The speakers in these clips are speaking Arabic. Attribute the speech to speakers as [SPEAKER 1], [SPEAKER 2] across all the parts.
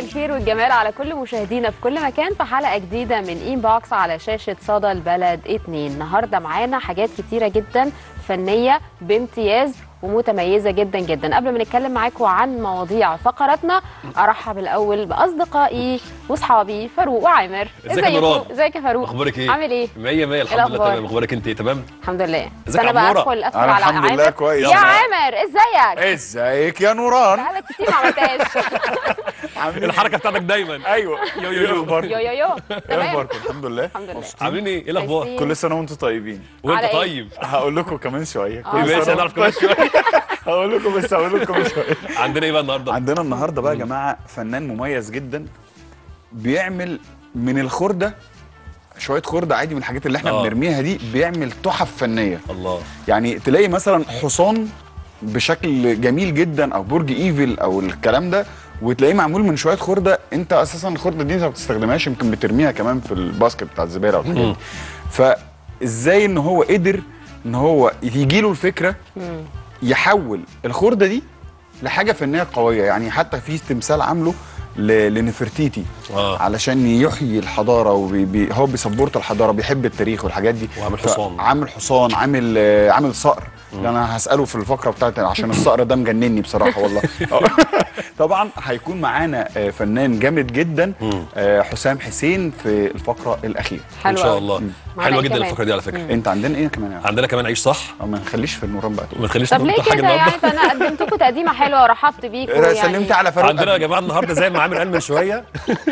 [SPEAKER 1] الخير والجمال على كل مشاهدينا في كل مكان في حلقة جديدة من إنبوكس على شاشة صدى البلد 2. النهاردة معانا حاجات كتيرة جدا فنية بامتياز ومتميزة جدا جدا. قبل ما نتكلم معاكم عن مواضيع فقراتنا أرحب الأول بأصدقائي وصحابي فاروق وعامر.
[SPEAKER 2] ازيك يا نوران؟
[SPEAKER 1] ازيك يا فاروق؟
[SPEAKER 2] اخبارك ايه؟
[SPEAKER 1] عامل ايه؟
[SPEAKER 2] 100 100 الحمد لله تمام. اخبارك انت تمام؟
[SPEAKER 1] الحمد لله.
[SPEAKER 2] ازيك يا
[SPEAKER 1] انا بقى
[SPEAKER 2] عمورة؟
[SPEAKER 1] ادخل
[SPEAKER 3] أنا
[SPEAKER 1] على
[SPEAKER 3] الحمد لله
[SPEAKER 1] عامر.
[SPEAKER 3] كويس.
[SPEAKER 1] يا عامر ازيك؟
[SPEAKER 3] ازيك يا نوران؟
[SPEAKER 1] بقالك كتير ما عملتهاش.
[SPEAKER 2] الحركه بتاعتك دايما.
[SPEAKER 3] ايوه
[SPEAKER 2] يو يو يو.
[SPEAKER 1] يو يو يو تمام
[SPEAKER 3] اخباركم؟ الحمد لله.
[SPEAKER 1] الحمد لله.
[SPEAKER 2] عاملين ايه؟ ايه الاخبار؟
[SPEAKER 1] كويسين.
[SPEAKER 3] كل سنه وانتم طيبين.
[SPEAKER 2] وانت
[SPEAKER 1] على إيه؟
[SPEAKER 2] طيب؟
[SPEAKER 3] هقول لكم كمان شويه.
[SPEAKER 2] ماشي هنعرف كمان شويه.
[SPEAKER 3] هقول لكم بس هقول لكم شويه.
[SPEAKER 2] عندنا ايه بقى النهارده؟
[SPEAKER 3] عندنا النهارده بقى يا جماعه فنان مميز جدا بيعمل من الخرده شويه خرده عادي من الحاجات اللي احنا بنرميها دي، بيعمل تحف فنيه.
[SPEAKER 2] الله.
[SPEAKER 3] يعني تلاقي مثلا حصان بشكل جميل جدا او برج ايفل او الكلام ده، وتلاقيه معمول من شويه خرده. انت اساسا الخرده دي انت ما بتستخدمهاش، يمكن بترميها كمان في الباسكت بتاع الزباله والحاجات دي. فازاي ان هو قدر ان هو يجي له الفكره يحول الخرده دي لحاجه فنيه قويه. يعني حتى في تمثال عامله لنفرتيتي علشان يحيي الحضاره، هو بيسبورت الحضاره، بيحب التاريخ والحاجات دي.
[SPEAKER 2] وعامل حصان،
[SPEAKER 3] عامل حصان، عامل صقر. انا هساله في الفقره بتاعتي عشان الصقر ده مجنني بصراحه والله. طبعا هيكون معانا فنان جامد جدا حسام حسين في الفقره الاخيره
[SPEAKER 2] ان شاء الله. حلوه جدا الفقره دي على فكره.
[SPEAKER 3] انت عندنا ايه كمان يعني؟
[SPEAKER 2] عندنا كمان عيش صح.
[SPEAKER 3] ما نخليش في النوران بقى.
[SPEAKER 2] ما تخليش
[SPEAKER 1] طب ليه كده يعني؟ انا قدمتكم تقديمه حلوه ورحبت بيكم يعني.
[SPEAKER 3] سلمت على فاروق.
[SPEAKER 2] عندنا يا جماعه النهارده زي ما عامر قال من شويه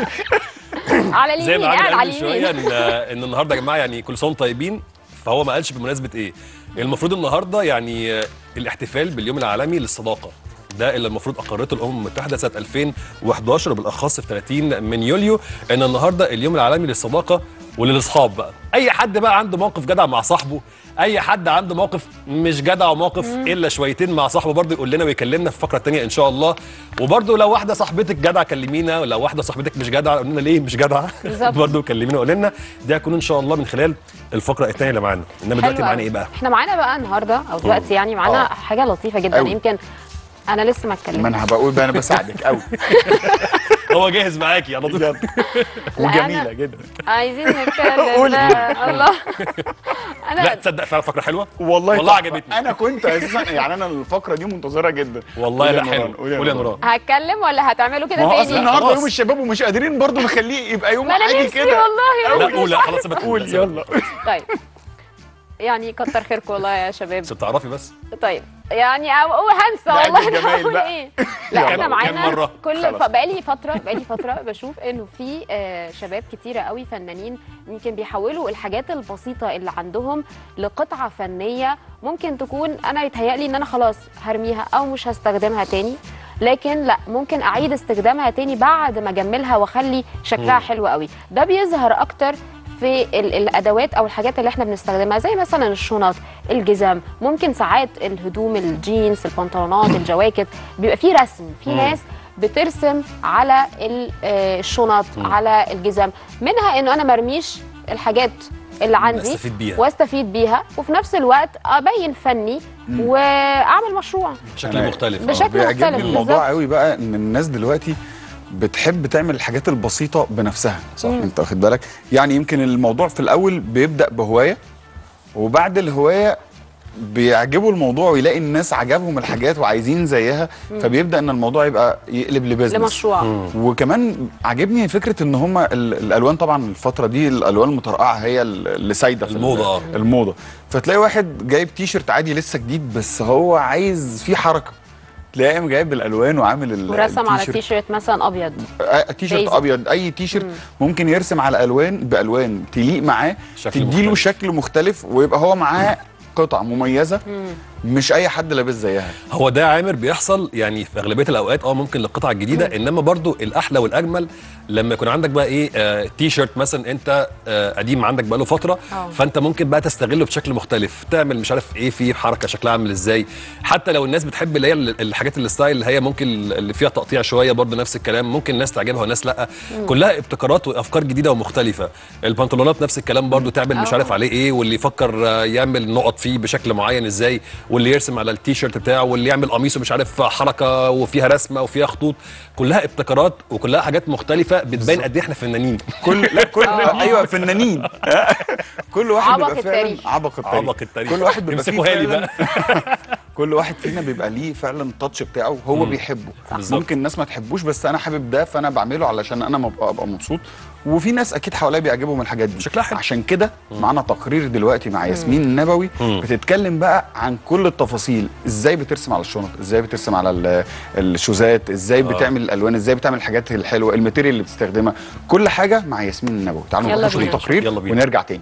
[SPEAKER 1] على اليمين،
[SPEAKER 2] زي ما
[SPEAKER 1] قاعد
[SPEAKER 2] عامر
[SPEAKER 1] على
[SPEAKER 2] قال من شويه
[SPEAKER 1] اليمين.
[SPEAKER 2] ان النهارده يا جماعه يعني كل سنه طيبين. فهو ما قالش بمناسبه ايه. المفروض النهارده يعني الاحتفال باليوم العالمي للصداقه، ده اللي المفروض اقرته الامم المتحده سنه 2011 وبالاخص في 30 من يوليو، ان النهارده اليوم العالمي للصداقه وللاصحاب. بقى اي حد بقى عنده موقف جدع مع صاحبه، اي حد عنده موقف مش جدع وموقف الا شويتين مع صاحبه، برضه يقول لنا ويكلمنا في الفقره الثانيه ان شاء الله. وبرضه لو واحده صاحبتك جدع كلمينا، ولو واحده صاحبتك مش جدع قول لنا ليه مش جدع. برضه كلمينا وقول لنا. ده هيكون ان شاء الله من خلال الفقره الثانيه اللي معانا. انما دلوقتي معانا ايه بقى؟
[SPEAKER 1] احنا معانا بقى النهارده او دلوقتي يعني معانا حاجه لطيفه جدا. يمكن انا لسه ما اتكلمتش.
[SPEAKER 3] ما انا بقول بقى انا بساعدك قوي.
[SPEAKER 2] هو جاهز معاكي يا لطيف
[SPEAKER 3] وجميله جدا.
[SPEAKER 1] عايزين نتكلم. الله
[SPEAKER 2] انا لا تصدق فعلا فقره حلوه
[SPEAKER 3] والله
[SPEAKER 2] عجبتني.
[SPEAKER 3] انا كنت اساسا يعني انا الفقره دي منتظرها جدا
[SPEAKER 2] والله. لا حلو. قول يا نوران.
[SPEAKER 1] هتكلم ولا هتعملوا كده تاني؟
[SPEAKER 3] ما هو اصل النهارده يوم الشباب ومش قادرين برضو نخليه يبقى يوم عادي كده.
[SPEAKER 1] والله
[SPEAKER 2] لا قول. لا خلاص
[SPEAKER 3] قول يلا.
[SPEAKER 1] طيب يعني كتر خيركم والله يا شباب.
[SPEAKER 2] عشان تعرفي بس.
[SPEAKER 1] طيب يعني هنسى والله انا هقول ايه. لا احنا معانا بقالي فتره بشوف انه في شباب كتيره قوي فنانين يمكن بيحولوا الحاجات البسيطه اللي عندهم لقطعه فنيه ممكن تكون انا يتهيألي ان انا خلاص هرميها او مش هستخدمها تاني، لكن لا ممكن اعيد استخدامها تاني بعد ما اجملها واخلي شكلها حلو قوي. ده بيظهر اكتر في الادوات او الحاجات اللي احنا بنستخدمها زي مثلا الشنط، الجزم، ممكن ساعات الهدوم، الجينز، البنطلونات، الجواكت، بيبقى فيه رسم. في ناس بترسم على الشنط على الجزم، منها انه انا مرميش الحاجات اللي عندي واستفيد بيها وفي نفس الوقت ابين فني واعمل مشروع
[SPEAKER 2] بشكل مختلف.
[SPEAKER 3] بيعجبني الموضوع قوي بقى ان الناس دلوقتي بتحب تعمل الحاجات البسيطة بنفسها. صح. انت واخد بالك؟ يعني يمكن الموضوع في الأول بيبدأ بهواية، وبعد الهواية بيعجبوا الموضوع ويلاقي الناس عجبهم الحاجات وعايزين زيها، فبيبدأ ان الموضوع يبقى يقلب لبزنس،
[SPEAKER 1] لمشروع.
[SPEAKER 3] وكمان عجبني فكرة ان هما الألوان. طبعا الفترة دي الألوان المترقعة هي اللي سايدة في الموضة. فتلاقي واحد جايب تيشرت عادي لسه جديد بس هو عايز فيه حركة، تلاقيه جايب الالوان وعامل
[SPEAKER 1] ورسم على تيشيرت مثلا ابيض،
[SPEAKER 3] تيشيرت ابيض، اي تيشيرت ممكن يرسم على بالوان تليق معاه، تديله شكل مختلف ويبقى هو معاه قطعه مميزه مش اي حد لابس زيها.
[SPEAKER 2] هو ده عامر بيحصل يعني في اغلبيه الاوقات ممكن للقطعه الجديده، انما برضو الاحلى والاجمل لما يكون عندك بقى ايه تي شيرت مثلا انت قديم عندك بقاله فتره، فانت ممكن بقى تستغله بشكل مختلف، تعمل مش عارف ايه فيه حركه شكلها عامل ازاي. حتى لو الناس بتحب اللي هي الحاجات الستايل اللي هي ممكن اللي فيها تقطيع شويه، برضو نفس الكلام ممكن الناس تعجبها وناس لا، كلها ابتكارات وافكار جديده ومختلفه. البنطلونات نفس الكلام برضو، تعمل مش عارف عليه ايه، واللي يفكر يعمل نقط فيه بشكل معين ازاي، واللي يرسم على التيشيرت بتاعه، واللي يعمل قميصه مش عارف حركه وفيها رسمه وفيها خطوط، كلها ابتكارات وكلها حاجات مختلفه بتبين قد ايه احنا فنانين.
[SPEAKER 3] ايوه فنانين. كل واحد
[SPEAKER 1] بيبقى فعلا
[SPEAKER 3] عبق التاريخ. كل واحد بيبقى
[SPEAKER 2] امسكوها لي بقى.
[SPEAKER 3] كل واحد فينا بيبقى ليه فعلا التاتش بتاعه هو بيحبه. ممكن الناس ما تحبوش بس انا حابب ده فانا بعمله علشان انا ابقى مبسوط، وفي ناس اكيد حواليا بيعجبهم الحاجات دي
[SPEAKER 2] شكلها حلو.
[SPEAKER 3] عشان كده معانا تقرير دلوقتي مع ياسمين النبوي بتتكلم بقى عن كل التفاصيل، ازاي بترسم على الشنط، ازاي بترسم على الشوزات، ازاي بتعمل الالوان، ازاي بتعمل الحاجات الحلوه، الماتيريال اللي بتستخدمها، كل حاجه مع ياسمين النبوي. تعالوا نروح نشوف التقرير ونرجع تاني.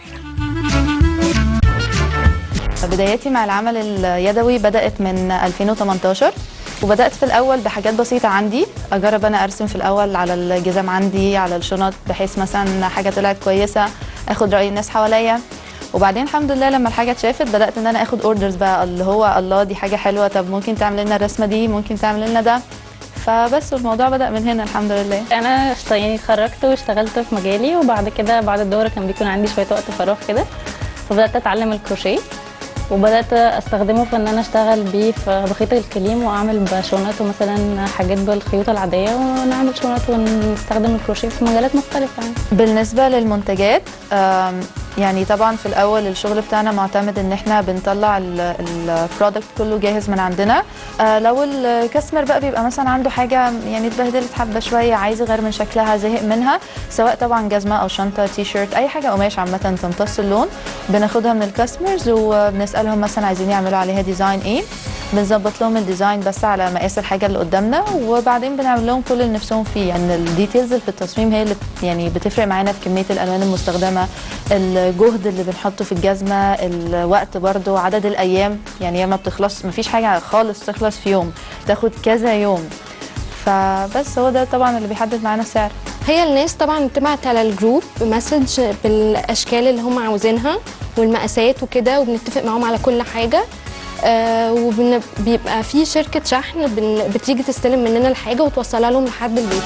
[SPEAKER 4] بداياتي مع العمل اليدوي بدأت من 2018، وبدأت في الأول بحاجات بسيطة عندي، أجرب أنا أرسم في الأول على الجزم عندي، على الشنط، بحيث مثلا حاجة طلعت كويسة أخد رأي الناس حواليا. وبعدين الحمد لله لما الحاجة اتشافت بدأت إن أنا أخد أوردرز بقى، اللي هو الله دي حاجة حلوة، طب ممكن تعمل لنا الرسمة دي، ممكن تعمل لنا ده. فبس الموضوع بدأ من هنا الحمد لله.
[SPEAKER 5] أنا يعني اتخرجت واشتغلت في مجالي، وبعد كده بعد الدورة كان بيكون عندي شوية وقت فراغ كده، فبدأت أتعلم الكروشيه، وبدات استخدمه في ان انا اشتغل بيه في بخيط الكليم، واعمل بشونات ومثلا حاجات بالخيوطه العاديه، ونعمل شونات ونستخدم الكروشيه في مجالات مختلفه يعني.
[SPEAKER 4] بالنسبه للمنتجات يعني طبعا في الاول الشغل بتاعنا معتمد ان احنا بنطلع البرودكت كله جاهز من عندنا. لو الكاستمر بقى بيبقى مثلا عنده حاجه يعني اتبهدلت حبه شويه، عايز يغير من شكلها، زهق منها، سواء طبعا جزمه او شنطه تي شيرت، اي حاجه قماش عامه تمتص اللون، بناخدها من الكاستمرز وبنسالهم مثلا عايزين يعملوا عليها ديزاين ايه، بنظبط لهم الديزاين بس على مقاس الحاجه اللي قدامنا، وبعدين بنعمل لهم كل اللي نفسهم فيه. يعني الديتيلز في التصميم هي اللي يعني بتفرق معانا في كميه الالوان المستخدمه، الجهد اللي بنحطه في الجزمه، الوقت برضو، عدد الايام، يعني هي ما بتخلص، ما فيش حاجه خالص تخلص في يوم، تاخد كذا يوم. فبس هو ده طبعا اللي بيحدد معانا السعر.
[SPEAKER 6] هي الناس طبعا بتبعت على الجروب مسج بالاشكال اللي هم عاوزينها والمقاسات وكده، وبنتفق معاهم على كل حاجه. وبيبقى في شركه شحن بتيجي تستلم مننا الحاجه وتوصلها لهم لحد البيت.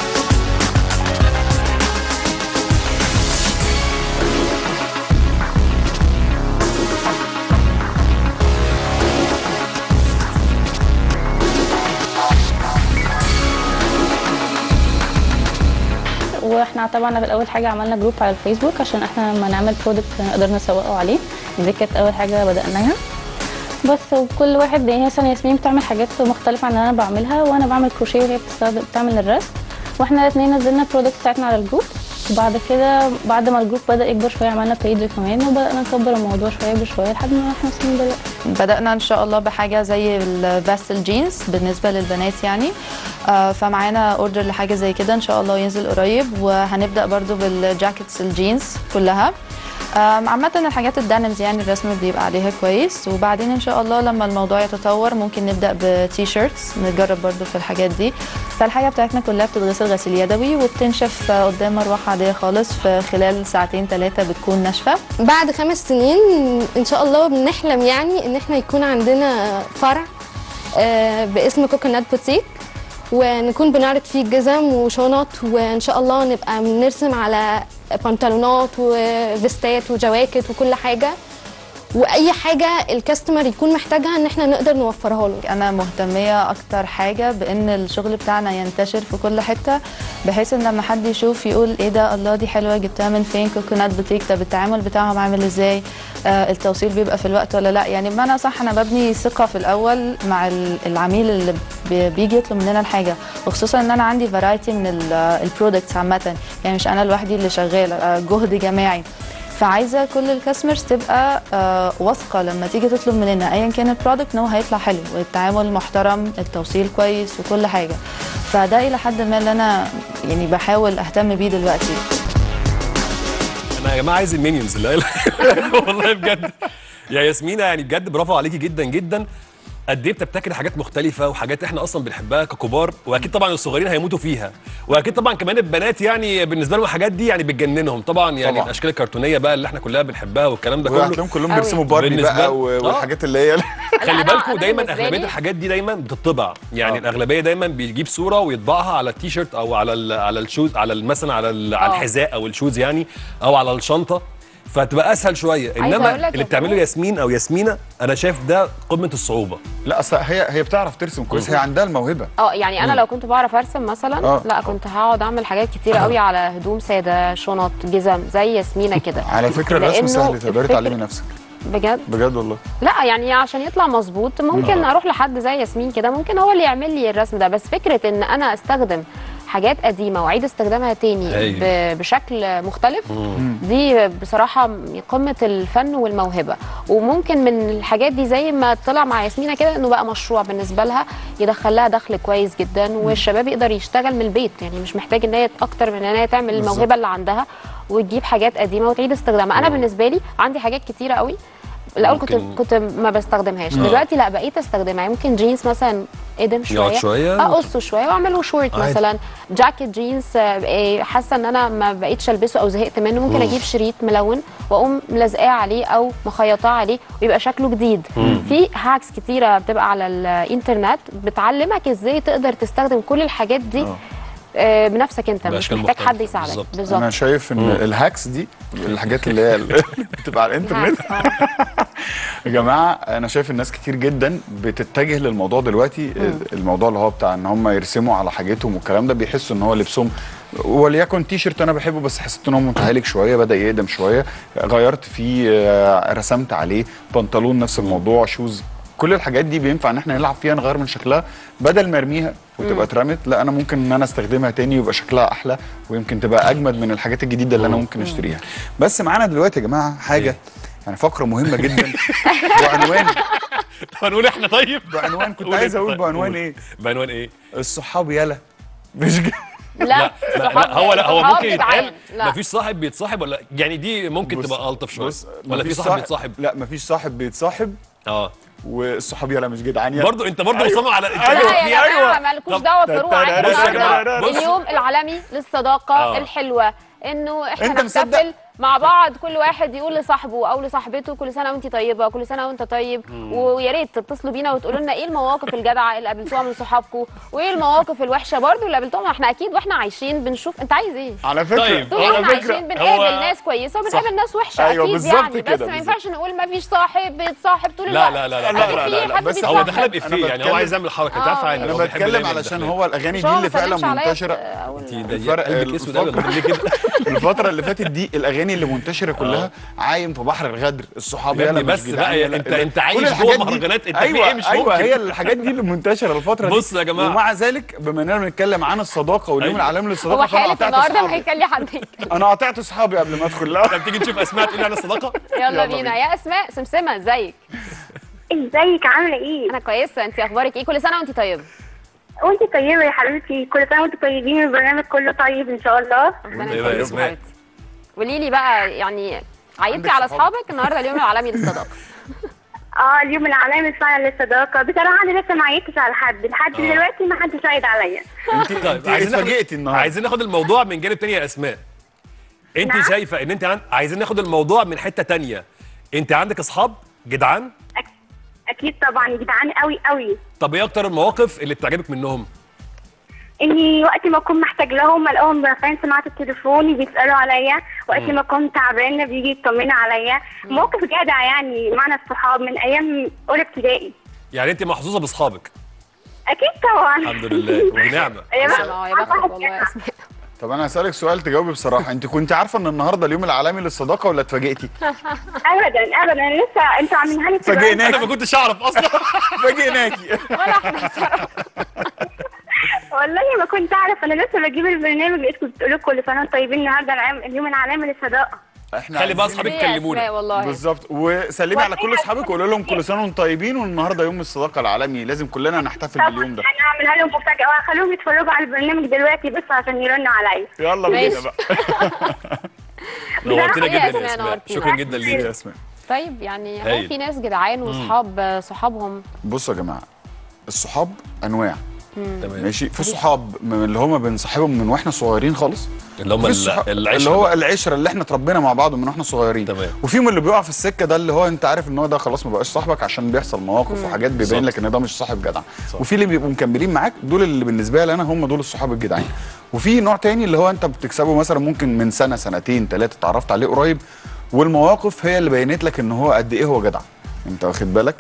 [SPEAKER 5] واحنا طبعا في الاول حاجه عملنا جروب على الفيسبوك عشان احنا لما نعمل برودكت نقدر نسوقه عليه، دي كانت اول حاجه بدأناها. بس وكل واحد يعني مثلا ياسمين بتعمل حاجات مختلفه عن اللي انا بعملها، وانا بعمل كروشيه وهي بتعمل الرسم، واحنا الاثنين نزلنا البرودكت بتاعتنا على الجروب. وبعد كده بعد ما الجروب بدأ يكبر شويه عملنا بيج كمان، وبدأنا نكبر الموضوع شويه بشويه لحد ما احنا وصلنا دلوقتي.
[SPEAKER 4] بدأنا ان شاء الله بحاجه زي الفاستل جينز بالنسبه للبنات يعني، فمعانا اوردر لحاجه زي كده ان شاء الله ينزل قريب، وهنبدأ برضو بالجاكيتس الجينز كلها. عامة الحاجات الدانمز يعني الرسم بيبقى عليها كويس، وبعدين ان شاء الله لما الموضوع يتطور ممكن نبدأ بتي شيرتس، نجرب برضو في الحاجات دي. فالحاجة بتاعتنا كلها بتتغسل غسيل يدوي وبتنشف قدام مروحة عادية خالص، في خلال ساعتين 3 بتكون ناشفة.
[SPEAKER 6] بعد 5 سنين ان شاء الله بنحلم يعني ان احنا يكون عندنا فرع باسم كوكونات بوتيك، ونكون بنعرض فيه جزم وشنط، وان شاء الله نبقى بنرسم على بنطلونات وفيستات وجواكت وكل حاجه، واي حاجه الكاستمر يكون محتاجها ان احنا نقدر نوفرها له.
[SPEAKER 4] انا مهتميه اكتر حاجه بان الشغل بتاعنا ينتشر في كل حته، بحيث ان لما حد يشوف يقول ايه ده، الله دي حلوه جبتها من فين، كوكونات بوتيك، طب التعامل بتاعهم عامل ازاي، التوصيل بيبقى في الوقت ولا لا. يعني بمعنى صح انا ببني ثقه في الاول مع العميل اللي بيجي يطلب مننا الحاجه، وخصوصا ان انا عندي فرايتي من البرودكتس عامه، يعني مش انا لوحدي اللي شغاله، جهد جماعي. فعايزه كل الكاستمرز تبقى واثقه لما تيجي تطلب مننا ايا كان البرودكت ان هو هيطلع حلو، والتعامل محترم، التوصيل كويس وكل حاجه. فده الى حد ما اللي انا يعني بحاول اهتم بيه دلوقتي.
[SPEAKER 2] انا يا جماعه عايز المينيونز والله بجد يا ياسمينة، يعني بجد برافو عليكي جدا جدا. قد ايه بتبتكري حاجات مختلفه وحاجات احنا اصلا بنحبها ككبار، واكيد طبعا الصغيرين هيموتوا فيها، واكيد طبعا كمان البنات يعني بالنسبه لهم الحاجات دي يعني بتجننهم طبعا، يعني طبعا. الاشكال الكرتونيه بقى اللي احنا كلها بنحبها والكلام ده كله،
[SPEAKER 3] وهتلاقيهم كلهم بيرسموا باربي بقى والحاجات اللي هي
[SPEAKER 2] خلي بالكم دايما اغلبيه الحاجات دي دايما بتطبع، يعني الاغلبيه دايما بيجيب صوره ويطبعها على التيشيرت او على الشوز، على مثلا على الحذاء او الشوز يعني، او على الشنطه. فتبقى اسهل شويه، انما اللي بتعمله ياسمين او ياسمينه انا شايف ده قمه الصعوبه.
[SPEAKER 3] لا اصل هي بتعرف ترسم كويس، هي عندها الموهبه.
[SPEAKER 1] يعني انا لو كنت بعرف ارسم مثلا لا كنت هقعد اعمل حاجات كتيره قوي على هدوم ساده، شنط، جزم زي ياسمينه كده.
[SPEAKER 3] على فكره الرسم سهل، تقدري تعلمي نفسك. بجد والله.
[SPEAKER 1] لا يعني عشان يطلع مظبوط ممكن اروح لحد زي ياسمين كده، ممكن هو اللي يعمل لي الرسم ده. بس فكره ان انا استخدم حاجات قديمه واعيد استخدامها تاني بشكل مختلف، دي بصراحه قمه الفن والموهبه. وممكن من الحاجات دي زي ما طلع مع ياسمينه كده انه بقى مشروع بالنسبه لها يدخل لها دخل كويس جدا، والشباب يقدر يشتغل من البيت، يعني مش محتاج ان هي اكتر من ان هي تعمل الموهبه اللي عندها وتجيب حاجات قديمه وتعيد استخدامها. انا بالنسبه لي عندي حاجات كتيره قوي الاول كنت ما بستخدمهاش، دلوقتي لا بقيت استخدمها. ممكن جينز مثلا قدم شويه اقصه شويه واعمله شورت مثلا، جاكيت جينز حاسه ان انا ما بقيتش البسه او زهقت منه، ممكن اجيب شريط ملون واقوم ملزقاه عليه او مخيطاه عليه ويبقى شكله جديد. في هاكس كتيره بتبقى على الانترنت بتعلمك ازاي تقدر تستخدم كل الحاجات دي بنفسك انت، مش محتاج حد يساعدك. بالظبط.
[SPEAKER 3] انا شايف ان الهاكس دي الحاجات اللي هي بتبقى على الانترنت يا جماعه، انا شايف الناس كتير جدا بتتجه للموضوع دلوقتي. الموضوع اللي هو بتاع ان هم يرسموا على حاجتهم والكلام ده، بيحسوا ان هو لبسهم وليكن تي شيرت انا بحبه بس حسيت ان هو متهالك شويه، بدا يقدم شويه، غيرت فيه، رسمت عليه بنطلون نفس الموضوع، شوز، كل الحاجات دي بينفع ان احنا نلعب فيها، نغير من شكلها بدل ما ارميها وتبقى اترمت. لا انا ممكن ان انا استخدمها تاني ويبقى شكلها احلى، ويمكن تبقى اجمد من الحاجات الجديده اللي انا ممكن اشتريها. بس معانا دلوقتي يا جماعه حاجه يعني فقره مهمه جدا
[SPEAKER 2] بعنوان احنا طيب
[SPEAKER 3] بعنوان كنت عايز اقول بعنوان ايه؟
[SPEAKER 2] بعنوان ايه؟
[SPEAKER 3] الصحاب يلا مش
[SPEAKER 1] لا
[SPEAKER 2] هو ممكن يتقال مفيش صاحب بيتصاحب، ولا يعني دي ممكن تبقى الطف شويه، ولا في صاحب بيتصاحب؟
[SPEAKER 3] لا مفيش صاحب بيتصاحب. والصحاب يلا مش جدعان يعني.
[SPEAKER 2] برضه انت مصمم على
[SPEAKER 1] ايوه مالكوش دعوه بفروع. اليوم العالمي للصداقه الحلوه، انه احنا نحتفل مع بعض، كل واحد يقول لصاحبه او لصاحبته كل سنه وانت طيبه، كل سنه وانت طيب. ويا ريت تتصلوا بينا وتقولوا لنا ايه المواقف الجدعه اللي قابلتوها من صحابكم، وايه المواقف الوحشه برضو اللي قابلتوها. احنا اكيد واحنا عايشين بنشوف انت عايز ايه.
[SPEAKER 3] على فكره
[SPEAKER 2] طيب
[SPEAKER 1] احنا عايشين بنقابل ناس كويسه وبنقابل ناس وحشه.
[SPEAKER 3] أيوة
[SPEAKER 1] اكيد يعني، بس ما ينفعش نقول ما فيش صاحب بيتصاحب طول الوقت.
[SPEAKER 2] لا بس هو دخلها بافيه، يعني هو عايز يعمل حركه. انت عارفه
[SPEAKER 3] انا بتكلم علشان هو الاغاني دي اللي فعلا منتشره. الفتره اللي فاتت دي الاغاني اللي منتشره كلها عايم في بحر الغدر، الصحاب يلا
[SPEAKER 2] بس بقى انت عايش جوه مهرجانات، انت في ايه مش ممكن.
[SPEAKER 3] ايوه هي الحاجات دي اللي منتشره الفتره دي.
[SPEAKER 2] بص يا جماعه،
[SPEAKER 3] ومع ذلك بما اننا بنتكلم عن الصداقه واليوم العالمي للصداقه،
[SPEAKER 1] هو حالف النهارده ما هيخلي حد
[SPEAKER 3] انا قاطعت اصحابي قبل ما ادخل. لا
[SPEAKER 2] طب تيجي نشوف اسماء تقول لي عن الصداقه.
[SPEAKER 1] يلا بينا يا اسماء. سمسمه ازيك؟
[SPEAKER 7] ازيك عامله ايه؟
[SPEAKER 1] انا كويسه، انت اخبارك ايه؟ كل سنه وانت طيبه.
[SPEAKER 7] وانت طيبه يا حبيبتي، كل سنه وانتم طيبين، البرنامج كله طيب ان شاء الله.
[SPEAKER 1] ربنا يخليك يا حبيبتي. قولي لي بقى، يعني عيدتي على اصحابك النهارده اليوم العالمي للصداقه؟
[SPEAKER 7] اليوم العالمي فعلا للصداقه. بصراحه انا لسه ما عيدتش على حد لحد دلوقتي، ما حدش عيد عليا.
[SPEAKER 3] انت اتفاجئتي النهارده.
[SPEAKER 2] عايزين ناخد الموضوع من جانب تاني يا اسماء. انت شايفه ان انت عايزين ناخد الموضوع من حته تانيه. انت عندك اصحاب جدعان؟
[SPEAKER 7] اكيد طبعا جدعان قوي قوي.
[SPEAKER 2] طب ايه اكتر المواقف اللي بتعجبك منهم؟
[SPEAKER 7] اني وقت ما اكون محتاج لهم الاقيهم رافعين سماعه التليفون بيسالوا عليا، وقت ما اكون تعبانه بيجي يطمنوا عليا. موقف جدع يعني معنا الصحاب من ايام اولى ابتدائي.
[SPEAKER 2] يعني انت محظوظه باصحابك؟
[SPEAKER 7] اكيد طبعا.
[SPEAKER 2] الحمد لله ونعمه.
[SPEAKER 1] يا بختك والله يا اسماء.
[SPEAKER 3] طب انا هسألك سؤال تجاوبي بصراحه، انت كنت عارفه ان النهارده اليوم العالمي للصداقه ولا اتفاجئتي؟
[SPEAKER 7] ابدا انا لسه انتوا عاملينها لي.
[SPEAKER 3] فاجئناكي.
[SPEAKER 2] انا ما كنتش اعرف اصلا.
[SPEAKER 3] فاجئناكي.
[SPEAKER 1] ولا احنا بصراحه.
[SPEAKER 7] والله ما كنت اعرف، انا لسه بجيب البرنامج لقيتكم بتقولوا كل سنه وانتم طيبين، النهارده اليوم العالمي للصداقه.
[SPEAKER 3] احنا
[SPEAKER 2] خلي بقى اصحابك يكلمونا.
[SPEAKER 3] بالظبط، وسلمي على كل اصحابك وقولوا لهم كل سنه وانتم طيبين، والنهارده يوم الصداقه العالمي، لازم كلنا نحتفل باليوم ده.
[SPEAKER 7] انا هعملها لهم مفاجاه وهخليهم يتفرجوا على البرنامج دلوقتي بس عشان يرنوا عليا.
[SPEAKER 3] يلا بينا بقى.
[SPEAKER 2] نورتينا جدا يا اسماء، شكرا جدا ليك
[SPEAKER 3] يا اسماء.
[SPEAKER 1] طيب يعني هو في ناس جدعان وصحاب صحابهم.
[SPEAKER 3] بصوا يا جماعه، الصحاب انواع. تمام ماشي. في صحاب من اللي هم بنصاحبهم من واحنا صغيرين خالص،
[SPEAKER 2] اللي هم العشره،
[SPEAKER 3] اللي هو العشره اللي احنا اتربينا مع بعض من واحنا صغيرين.
[SPEAKER 2] تمام.
[SPEAKER 3] وفي من اللي بيقع في السكه ده اللي هو انت عارف ان هو ده خلاص ما بقاش صاحبك عشان بيحصل مواقف وحاجات بيبين لك ان ده مش صاحب جدع. وفي اللي بيبقوا مكملين معاك، دول اللي بالنسبه لي انا هم دول الصحاب الجدعين. وفي نوع تاني اللي هو انت بتكسبه مثلا ممكن من سنه سنتين ثلاثه اتعرفت عليه قريب والمواقف هي اللي بينت لك ان هو قد ايه هو جدع. انت واخد بالك؟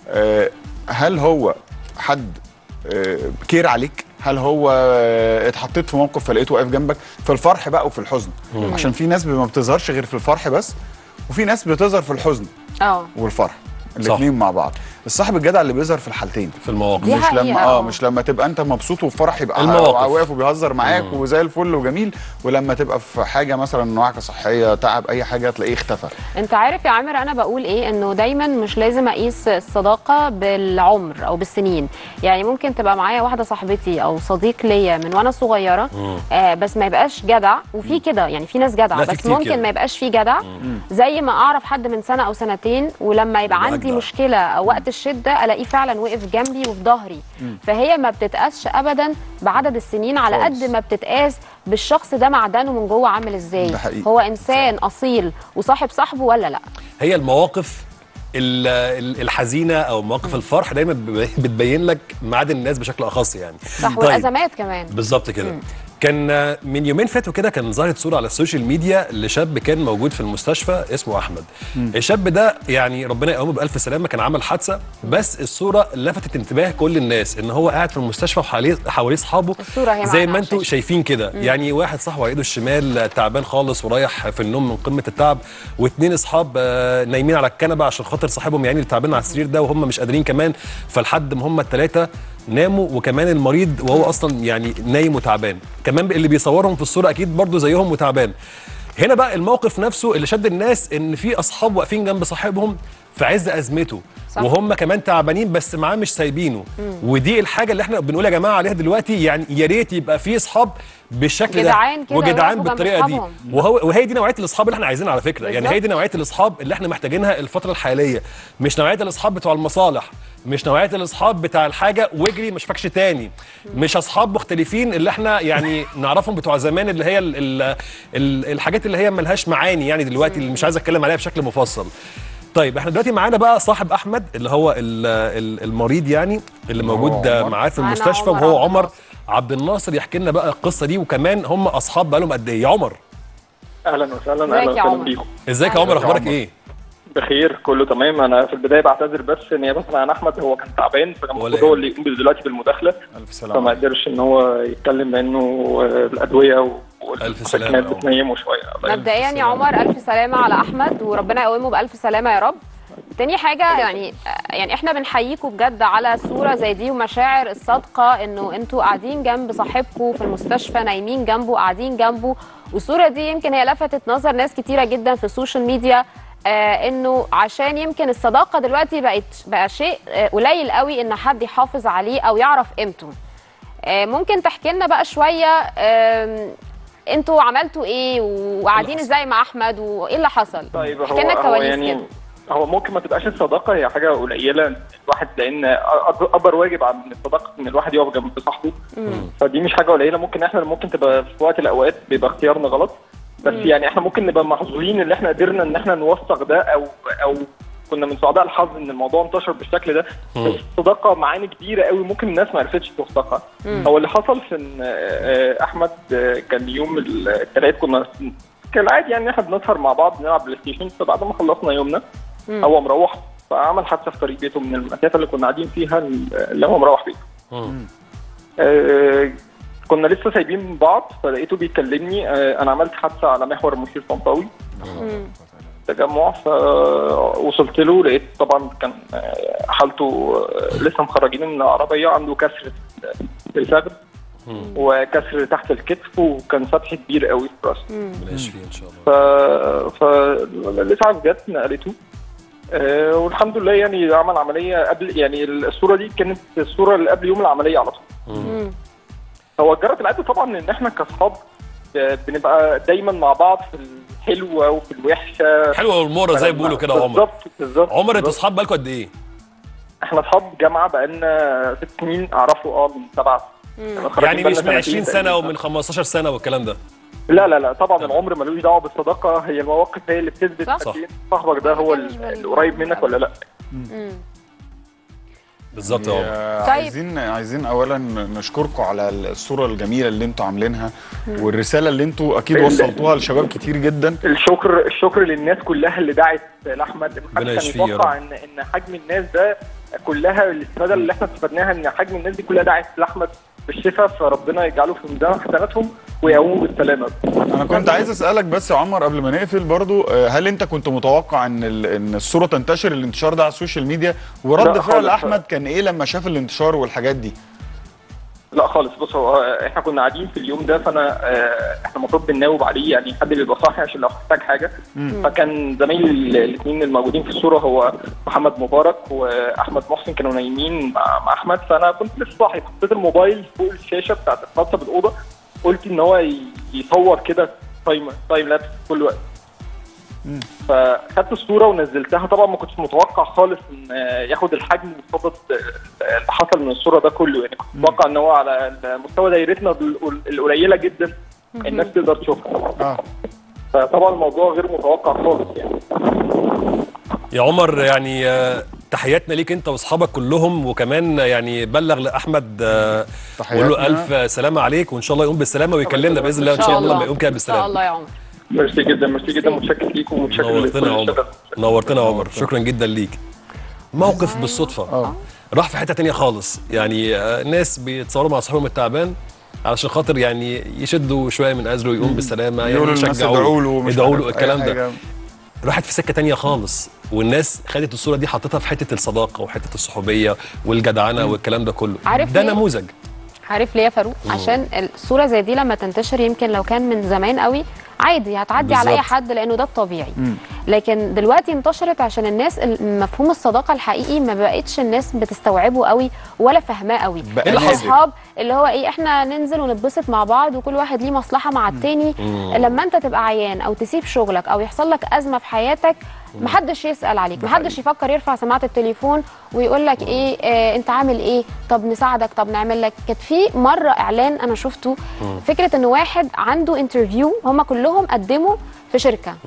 [SPEAKER 3] هل هو حد كير عليك؟ هل هو اتحطيت في موقف فلقيته واقف جنبك في الفرح بقى وفي الحزن؟ عشان في ناس ما بتظهرش غير في الفرح بس، وفي ناس بتظهر في الحزن والفرح الاثنين مع بعض. الصاحب الجدع اللي بيظهر في الحالتين،
[SPEAKER 2] في المواقف،
[SPEAKER 3] مش لما تبقى انت مبسوط وفي فرح يبقى واقف وبيهزر معاك وزي الفل وجميل، ولما تبقى في حاجه مثلا وعكه صحيه تعب اي حاجه تلاقيه اختفى.
[SPEAKER 1] انت عارف يا عامر انا بقول ايه؟ انه دايما مش لازم اقيس الصداقه بالعمر او بالسنين. يعني ممكن تبقى معايا واحده صاحبتي او صديق ليا من وانا صغيره بس ما يبقاش جدع، وفي كده يعني في ناس جدع بس ممكن كده ما يبقاش فيه جدع. زي ما اعرف حد من سنه او سنتين ولما يبقى عندي مشكله او وقت الشده الاقيه فعلا وقف جنبي وفي ظهري. فهي ما بتتقاسش ابدا بعدد السنين على قد ما بتتقاس بالشخص ده معدنه من جوه عامل ازاي، هو انسان اصيل وصاحب صاحبه ولا لا.
[SPEAKER 2] هي المواقف الحزينه او مواقف الفرح دايما بتبين لك معادن الناس بشكل اخص يعني.
[SPEAKER 1] صح. والازمات كمان
[SPEAKER 2] بالظبط كده. كان من يومين فاتوا كده كان ظهرت صوره على السوشيال ميديا لشاب كان موجود في المستشفى اسمه احمد. الشاب ده يعني ربنا يقومه بالف سلامه، كان عمل حادثه، بس الصوره لفتت انتباه كل الناس ان هو قاعد في المستشفى وحواليه اصحابه زي ما انتم شايفين كده. يعني واحد صاحبه على ايده الشمال تعبان خالص ورايح في النوم من قمه التعب، واثنين اصحاب نايمين على الكنبه عشان خاطر صاحبهم يعني اللي تعبان على السرير ده وهم مش قادرين كمان، فلحد ما هم الثلاثه ناموا وكمان المريض وهو اصلا يعني نايم وتعبان، كمان اللي بيصورهم في الصوره اكيد برضو زيهم وتعبان. هنا بقى الموقف نفسه اللي شد الناس ان في اصحاب واقفين جنب صاحبهم في عز ازمته وهم كمان تعبانين بس معاه مش سايبينه. ودي الحاجه اللي احنا بنقول يا جماعه عليها دلوقتي، يعني يا ريت يبقى في اصحاب بالشكل ده وجدعان بالطريقه دي. وهي دي نوعيه الاصحاب اللي احنا عايزينها على فكره. يعني هي دي نوعيه الاصحاب اللي احنا محتاجينها الفتره الحاليه، مش نوعيه الاصحاب بتوع المصالح، مش نوعيه الاصحاب بتاع الحاجه واجري ما اشوفكش تاني، مش اصحاب مختلفين اللي احنا يعني نعرفهم بتوع زمان اللي هي الحاجات اللي هي ملهاش معاني يعني دلوقتي اللي مش عايز اتكلم عليها بشكل مفصل. طيب احنا دلوقتي معانا بقى صاحب احمد اللي هو المريض يعني اللي موجود معاه في المستشفى، وهو عمر عبد الناصر يحكي لنا بقى القصه دي، وكمان هم اصحاب بقالهم قد ايه. يا عمر
[SPEAKER 8] اهلا وسهلا. اهلا وسهلا بيكم.
[SPEAKER 2] ازيك يا عمر؟ اخبارك ايه؟
[SPEAKER 8] بخير كله تمام. انا في البدايه بعتذر بس نيابه عن احمد، هو كان تعبان فكان المفروض هو اللي يقوم دلوقتي بالمداخله، فما قدرش ان هو يتكلم لانه الادويه والسكنات بتنيمه شويه.
[SPEAKER 1] مبدئيا يا عمر الف سلامه على احمد وربنا يقومه بالف سلامه يا رب. تاني حاجه يعني احنا بنحييكم بجد على صوره زي دي ومشاعر الصادقه انه انتوا قاعدين جنب صاحبكم في المستشفى، نايمين جنبه قاعدين جنبه. والصوره دي يمكن هي لفتت نظر ناس كتيره جدا في السوشيال ميديا، انه عشان يمكن الصداقه دلوقتي بقى شيء قليل قوي ان حد يحافظ عليه او يعرف قيمته. ممكن تحكي لنا بقى شويه انتوا عملتوا ايه وقاعدين ازاي مع احمد وايه اللي حصل؟
[SPEAKER 8] طيب
[SPEAKER 1] احكي لنا الكواليس كده.
[SPEAKER 8] هو ممكن ما تبقاش الصداقه هي حاجه قليله الواحد، لان اكبر واجب عن الصداقه ان الواحد يقف جنب صاحبه، فدي مش حاجه قليله. ممكن تبقى في وقت الاوقات بيبقى اختيارنا غلط، بس يعني احنا ممكن نبقى محظوظين ان احنا قدرنا ان احنا نوثق ده او كنا من سعداء الحظ ان الموضوع انتشر بالشكل ده. بس الصداقه معاني كبيره قوي ممكن الناس ما عرفتش توثقها. هو اللي حصل في ان احمد كان يوم الثلاث كنا كالعادي يعني احنا بنسهر مع بعض نلعب بلاي ستيشن، فبعد ما خلصنا يومنا هو مروح فعمل حادثه في طريق بيته من المسافه اللي كنا قاعدين فيها اللي هو مروح بيته. كنا لسه سايبين بعض فلقيته بيكلمني انا عملت حادثه على محور المشير طنطاوي تجمع، فوصلت له لقيت طبعا كان حالته لسه مخرجينه من العربيه، عنده كسر في الفخذ وكسر تحت الكتف وكان فتح كبير قوي في راسه.
[SPEAKER 2] بلاش فيه ان شاء الله.
[SPEAKER 8] فالاسعاف جت نقلته والحمد لله يعني عمل عمليه قبل، يعني الصوره دي كانت الصوره اللي قبل يوم العمليه على طول. هو جرت العاده طبعا ان احنا كاصحاب بنبقى دايما مع بعض في الحلوه وفي الوحشه،
[SPEAKER 2] الحلوه والمره زي ما بيقولوا كده. عمر
[SPEAKER 8] بالظبط.
[SPEAKER 2] عمر انتوا اصحاب بقالكم قد ايه؟
[SPEAKER 8] احنا اصحاب جامعه بقالنا 6 سنين، اعرفه من 7
[SPEAKER 2] يعني مش من 20 سنه ومن 15 سنه والكلام ده.
[SPEAKER 8] لا طبعا العمر ملوش دعوه بالصداقه، هي المواقف هي اللي بتثبت صاحبك ده هو اللي قريب منك ولا لا.
[SPEAKER 2] بالظبط.
[SPEAKER 3] عايزين اولا نشكركم على الصوره الجميله اللي انتوا عاملينها والرساله اللي انتوا اكيد وصلتوها لشباب كتير جدا.
[SPEAKER 8] الشكر للناس كلها اللي دعت لاحمد. محدش كان يتوقع ان حجم الناس ده كلها، الاستفاده اللي احنا استفدناها ان حجم الناس دي كلها دعت لاحمد بالشفاء، فربنا يجعله في ميزان حسناتهم ويقوموا بالسلامه.
[SPEAKER 3] انا كنت عايز اسالك بس يا عمر قبل ما نقفل برضو، هل انت كنت متوقع ان الصوره تنتشر الانتشار ده على السوشيال ميديا؟ ورد فعل احمد كان ايه لما شاف الانتشار والحاجات دي؟
[SPEAKER 8] لا خالص. بص، هو احنا كنا قاعدين في اليوم ده، فانا احنا المفروض بنناوب عليه، يعني حد بيبقى صاحي عشان لو احتاج حاجه. فكان زمايلي الاثنين الموجودين في الصوره هو محمد مبارك واحمد محسن كانوا نايمين مع احمد، فانا كنت لسه صاحي، حطيت الموبايل فوق الشاشه بتاعت الخاصه بالاوضه، قلت ان هو يصور كده تايم لابس كل وقت. فخدت الصوره ونزلتها. طبعا ما كنتش متوقع خالص ان ياخد الحجم والصدد اللي حصل من الصوره ده كله، يعني كنت متوقع ان هو على مستوى دايرتنا القليله جدا الناس تقدر تشوفها. فطبعا الموضوع غير متوقع خالص يعني.
[SPEAKER 2] يا عمر يعني تحياتنا ليك انت واصحابك كلهم، وكمان يعني بلغ لاحمد وقول له الف سلامه عليك، وان شاء الله يقوم بالسلامه ويكلمنا باذن الله ان شاء الله لما يقوم كده بالسلامه.
[SPEAKER 1] ان شاء الله يا عمر.
[SPEAKER 8] ميرسي جدا متشكر ليكم ومتشكر
[SPEAKER 2] نورتنا يا عمر. شكرا جدا ليك. موقف بالصدفه راح في حته ثانيه خالص، يعني ناس بيتصوروا مع اصحابهم التعبان علشان خاطر يعني يشدوا شويه من ازره ويقوم بالسلامه، يعني يشجعوه يدعوا له الكلام ده. راحت في سكه تانية خالص، والناس خدت الصوره دي حطتها في حته الصداقه وحته الصحوبيه والجدعنه والكلام ده كله. ده نموذج.
[SPEAKER 1] عارف ليه يا فاروق؟ عشان الصوره زي دي لما تنتشر يمكن لو كان من زمان قوي عادي هتعدي بالزبط. على اي حد لانه ده الطبيعي. لكن دلوقتي انتشرت عشان الناس مفهوم الصداقه الحقيقي ما بقتش الناس بتستوعبه قوي ولا فاهماه قوي. الاصحاب اللي هو ايه، احنا ننزل ونتبسط مع بعض وكل واحد ليه مصلحه مع التاني. لما انت تبقى عيان او تسيب شغلك او يحصل لك ازمه في حياتك محدش يسال عليك، محدش يفكر يرفع سماعه التليفون ويقول لك ايه انت عامل ايه، طب نساعدك، طب نعمل لك. كانت في مره اعلان انا شفته، فكره ان واحد عنده انترفيو، هم كلهم قدموا في شركه،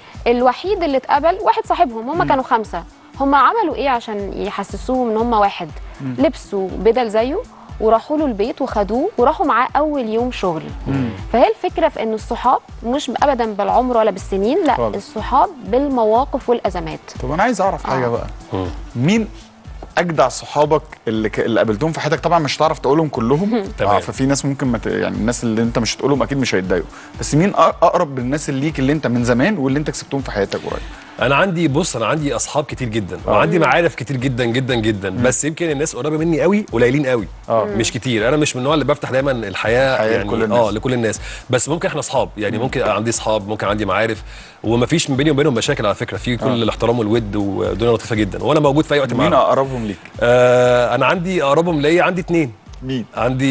[SPEAKER 1] الوحيد اللي اتقبل واحد صاحبهم، هم كانوا 5. هم عملوا ايه عشان يحسسوهم ان هم واحد؟ لبسوا بدل زيه وراحوا له البيت وخدوه وراحوا معاه اول يوم شغل. فهي الفكره في ان الصحاب مش ابدا بالعمر ولا بالسنين، لا الصحاب بالمواقف والازمات.
[SPEAKER 3] طب انا عايز اعرف حاجه بقى، مين اجدع صحابك اللي قابلتهم في حياتك؟ طبعا مش هتعرف تقولهم كلهم ففي ناس ممكن يعني الناس اللي انت مش هتقولهم اكيد مش هيتضايقوا، بس مين اقرب بالناس اللي ليك اللي انت من زمان واللي انت كسبتهم في حياتك قريب؟
[SPEAKER 2] انا عندي اصحاب كتير جدا وعندي معارف كتير جدا جدا جدا، بس يمكن الناس قريبه مني قوي قليلين قوي، مش كتير. انا مش من النوع اللي بفتح دايما الحياه يعني لكل الناس، بس ممكن احنا اصحاب، يعني ممكن عندي اصحاب، ممكن عندي معارف، ومفيش من بيني وبينهم مشاكل على فكره، في كل الاحترام والود والدنيا لطيفه جدا، وانا موجود في اي وقت معاهم.
[SPEAKER 3] مين اقربهم ليك؟
[SPEAKER 2] انا عندي اقربهم ليا، عندي 2.
[SPEAKER 3] مين؟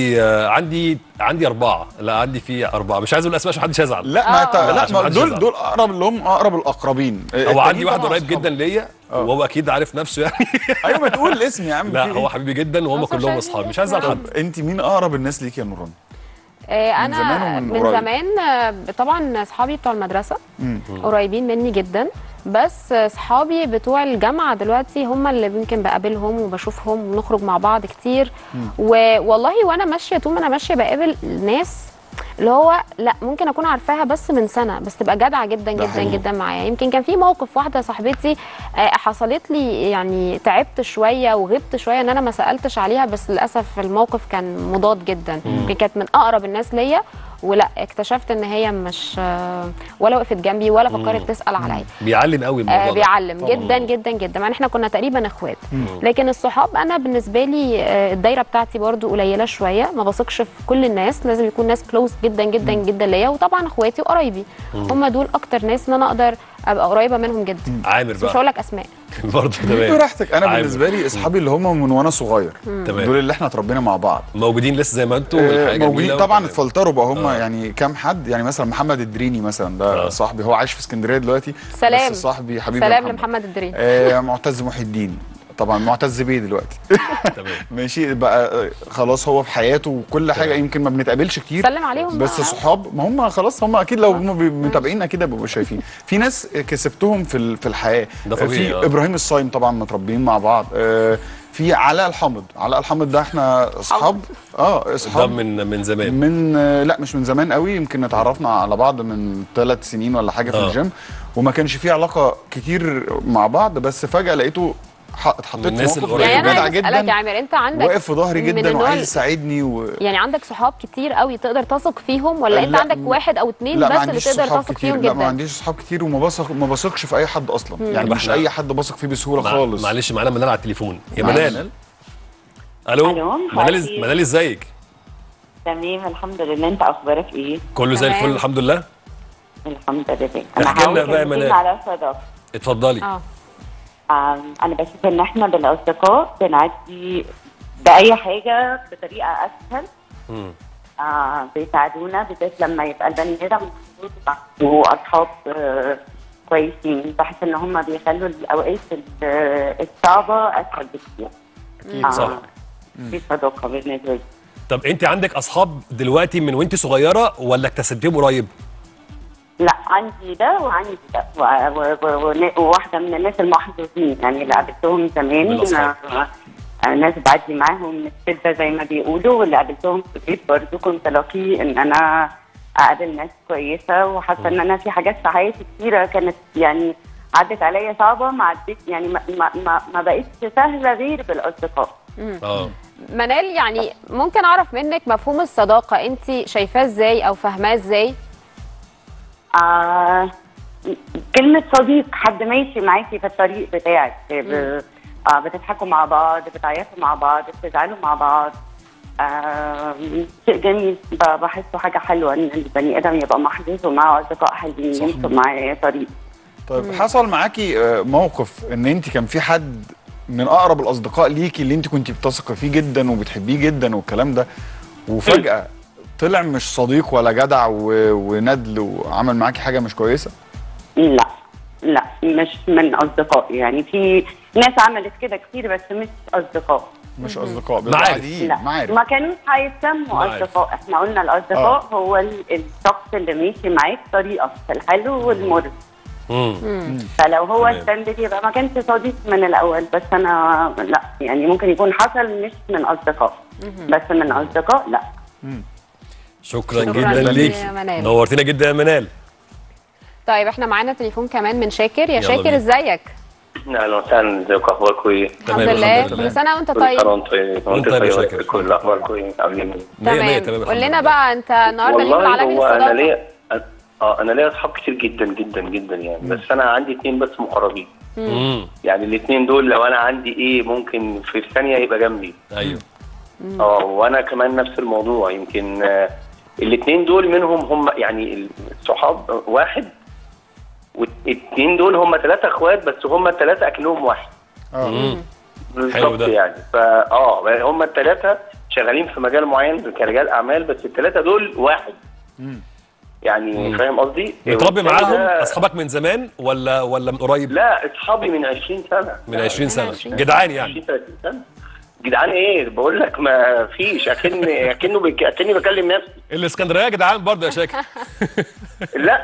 [SPEAKER 2] عندي 4. لا عندي في 4، مش عايز اقول اسماء عشان محدش يزعل.
[SPEAKER 3] لا دول اقرب، اللي هم اقرب الاقربين.
[SPEAKER 2] هو عندي واحد قريب جدا ليا وهو اكيد عارف نفسه يعني.
[SPEAKER 3] ايوه ما تقول الاسم يا عم.
[SPEAKER 2] لا هو حبيبي جدا وهم كلهم اصحابي، مش عايز ازعل حد.
[SPEAKER 3] انت مين اقرب الناس ليك يا نوران؟
[SPEAKER 1] انا من زمان طبعا اصحابي بتوع المدرسه قريبين مني جدا، بس اصحابي بتوع الجامعه دلوقتي هم اللي يمكن بقابلهم وبشوفهم ونخرج مع بعض كتير. والله وانا ماشيه طول ما انا ماشيه بقابل ناس اللي هو لا ممكن اكون عارفاها بس من سنه، بس تبقى جدعه جدا جدا جدا معايا. يمكن كان في موقف واحده صاحبتي حصلت لي، يعني تعبت شويه وغبت شويه ان انا ما سالتش عليها، بس للاسف الموقف كان مضاد جدا. كانت من اقرب الناس ليا، ولا اكتشفت ان هي مش ولا وقفت جنبي ولا فكرت تسال عليا.
[SPEAKER 2] بيعلم قوي الموضوع ده.
[SPEAKER 1] بيعلم جدا جدا جدا، مع ان احنا كنا تقريبا اخوات. لكن الصحاب انا بالنسبه لي الدايره بتاعتي برضو قليله شويه، ما بثقش في كل الناس، لازم يكون ناس كلوز جدا جدا جدا ليا، وطبعا اخواتي وقرايبي هم دول اكتر ناس ان انا اقدر ابقى قريبه منهم جدا.
[SPEAKER 2] عامر بقى
[SPEAKER 1] مش هقول لك اسماء
[SPEAKER 2] برضه. تمام
[SPEAKER 3] براحتك. انا بالنسبه لي اصحابي اللي هم من وانا صغير، دول اللي احنا اتربينا مع بعض،
[SPEAKER 2] موجودين لسه زي ما انتم.
[SPEAKER 3] موجودين طبعا، اتفلتروا بقى هم يعني كام حد، يعني مثلا محمد الدريني مثلا ده صاحبي، هو عايش في اسكندريه دلوقتي.
[SPEAKER 1] سلام
[SPEAKER 3] بس صاحبي حبيبي.
[SPEAKER 1] سلام لمحمد الدريني.
[SPEAKER 3] معتز محي الدين طبعا، معتز بيه دلوقتي. ماشي بقى خلاص، هو في حياته وكل حاجه، يمكن ما بنتقابلش كتير،
[SPEAKER 1] سلم عليهم
[SPEAKER 3] بس صحاب. ما هم خلاص، هم اكيد لو هم متابعين اكيد هيبقوا شايفين. في ناس كسبتهم في الحياه،
[SPEAKER 2] ده طبيعي.
[SPEAKER 3] في ابراهيم الصايم طبعا متربيين مع بعض. في علاء الحامض. علاء الحامض ده احنا اصحاب.
[SPEAKER 2] اصحاب من زمان.
[SPEAKER 3] لا مش من زمان قوي، يمكن اتعرفنا على بعض من 3 سنين ولا حاجه في الجيم، وما كانش في علاقه كتير مع بعض، بس فجاه لقيته اتحطيت في موقف
[SPEAKER 1] جدع جدا يا عامر. انت عندك
[SPEAKER 3] واقف في ظهري جدا وعايز يساعدني
[SPEAKER 1] يعني عندك صحاب كتير قوي تقدر تثق فيهم، ولا انت عندك 1 أو 2 بس اللي تقدر تثق فيهم جدا؟
[SPEAKER 3] لا ما عنديش صحاب كتير، وما بثقش في اي حد اصلا. يعني مش اي حد بثق فيه بسهوله خالص.
[SPEAKER 2] معلش معانا منال على التليفون. يا منال. الو منال ازيك؟
[SPEAKER 9] تمام الحمد لله، انت اخبارك ايه؟
[SPEAKER 2] كله زي الفل الحمد لله.
[SPEAKER 9] الحمد لله.
[SPEAKER 2] احكي لنا بقى يا منال
[SPEAKER 9] على صداقه.
[SPEAKER 2] اتفضلي.
[SPEAKER 9] انا بشوف ان احنا بالاصدقاء بنعدي باي حاجه بطريقه اسهل. بيساعدونا بالذات لما يبقى البني ادم واصحاب كويسين، بحس ان هم بيخلوا الاوقات الصعبه اسهل بكتير.
[SPEAKER 2] صح.
[SPEAKER 9] في صداقه بالنسبه لي.
[SPEAKER 2] طب انت عندك اصحاب دلوقتي من وانت صغيره ولا اكتسبتيهم قريب؟
[SPEAKER 9] لا عندي ده وعندي ده، وواحده من الناس المحظوظين يعني اللي قابلتهم زمان. ناس بعدي معاهم الشده زي ما بيقولوا، واللي قابلتهم في البيت برضه كنت لاقي ان انا اقابل ناس كويسه، وحاسه ان انا في حاجات في حياتي كتيره كانت يعني عدت عليا صعبه، ما عدت يعني ما بقتش سهله غير بالاصدقاء.
[SPEAKER 1] منال، يعني ممكن اعرف منك مفهوم الصداقه انت شايفاه ازاي او فاهماه ازاي؟
[SPEAKER 9] كلمة صديق حد ماشي معاكي في الطريق بتاعك، بتضحكوا مع بعض، بتعيطوا مع بعض، بتزعلوا مع بعض. شيء جميل، بحسه حاجة حلوة ان البني ادم يبقى محظوظ ومعه اصدقاء حلوين يمشوا معاه طريق.
[SPEAKER 3] طيب حصل معاكي موقف ان انت كان في حد من اقرب الاصدقاء ليكي اللي انت كنت بتثقي فيه جدا وبتحبيه جدا والكلام ده، وفجأة طلع مش صديق ولا جدع وندل وعمل معاكي حاجه مش كويسه؟
[SPEAKER 9] لا مش من اصدقائي، يعني في ناس عملت كده كتير بس مش اصدقاء.
[SPEAKER 3] مش اصدقاء
[SPEAKER 9] معارف. ما كانوش هيتسموا اصدقاء. احنا قلنا الاصدقاء هو الشخص اللي ماشي معاك طريقه في الحلو والمر. فلو هو الستاندرد يبقى ما كانش صديق من الاول، بس انا لا يعني ممكن يكون حصل مش من اصدقاء، بس من اصدقاء لا.
[SPEAKER 2] شكرا جدا ليك، نورتينا جدا يا منال.
[SPEAKER 1] طيب احنا معانا تليفون كمان من شاكر. يا شاكر ازيك؟
[SPEAKER 10] اهلا وسهلا، ازيكم، اخباركم ايه؟
[SPEAKER 1] الحمد لله. كل سنه وانت طيب.
[SPEAKER 10] وانت طيب يا شاكر. كل اخباركم ايه؟ عاملين
[SPEAKER 1] ايه؟ تمام. قول لنا بقى انت النهارده اليوم العالمي للصداقه.
[SPEAKER 10] انا ليا اصحاب كتير جدا جدا جدا يعني، بس انا عندي 2 بس مقربين. يعني الاثنين دول لو انا عندي ايه ممكن في ثانيه يبقى جنبي.
[SPEAKER 2] ايوه.
[SPEAKER 10] وانا كمان نفس الموضوع. يمكن الاثنين دول منهم هم يعني الصحاب واحد، والاثنين دول هم 3 اخوات، بس هم ال3 اكنهم واحد.
[SPEAKER 2] حلو ده.
[SPEAKER 10] يعني هم ال3 شغالين في مجال معين كرجال اعمال، بس ال3 دول واحد. يعني فاهم قصدي؟
[SPEAKER 2] متربي معاهم اصحابك من زمان ولا من قريب؟
[SPEAKER 10] لا اصحابي من 20 سنه.
[SPEAKER 2] من 20 سنه جدعان يعني.
[SPEAKER 10] 20 30 سنه جدعان ايه؟ بقول لك ما فيش، اكني بكلم نفسي.
[SPEAKER 2] الاسكندريه جدعان برضه يا شاكر.
[SPEAKER 10] لا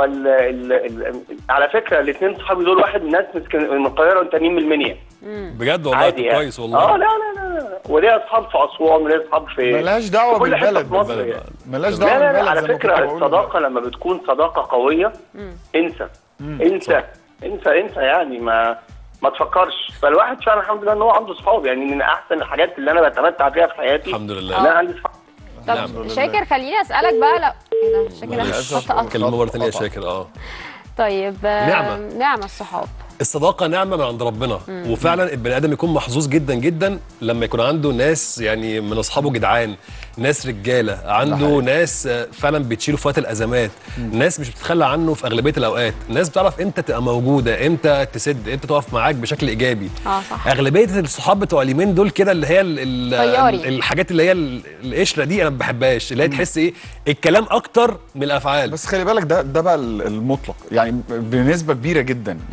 [SPEAKER 10] على فكره الاثنين صحابي دول واحد من ناس من القاهره والتانيين من المنيا.
[SPEAKER 2] بجد والله كويس والله.
[SPEAKER 10] لا وليا اصحاب في اسوان وليا اصحاب في
[SPEAKER 3] ملهاش دعوه بالبلد.
[SPEAKER 10] ملهاش دعوه بالبلد. على فكره الصداقه لما بتكون صداقه قويه انسى يعني ما تفكرش. فالواحد فعلا الحمد لله ان هو عنده صحاب، يعني من احسن الحاجات اللي انا بتمتع بيها في حياتي.
[SPEAKER 2] الحمد لله
[SPEAKER 10] انا عندي صحاب.
[SPEAKER 1] طب شاكر خليني اسالك بقى. لا ايه ده شاكر
[SPEAKER 2] كلمه مره ثانيه يا شاكر.
[SPEAKER 1] طيب نعمه الصحاب.
[SPEAKER 2] الصداقه نعمه من عند ربنا. وفعلا البني ادم يكون محظوظ جدا جدا لما يكون عنده ناس يعني من اصحابه جدعان، ناس رجاله، عنده ناس فعلا بتشيله في وقت الازمات، ناس مش بتتخلى عنه في اغلبيه الاوقات، ناس بتعرف امتى تبقى موجوده، امتى تسد، امتى تقف معاك بشكل ايجابي.
[SPEAKER 1] صح.
[SPEAKER 2] اغلبيه الصحاب بتوع اليومين دول كده اللي هي الحاجات اللي هي القشره دي انا ما بحبهاش، اللي هي تحس ايه الكلام اكتر من الافعال.
[SPEAKER 3] بس خلي بالك ده بقى المطلق يعني بنسبه كبيره جدا، انت فاهم؟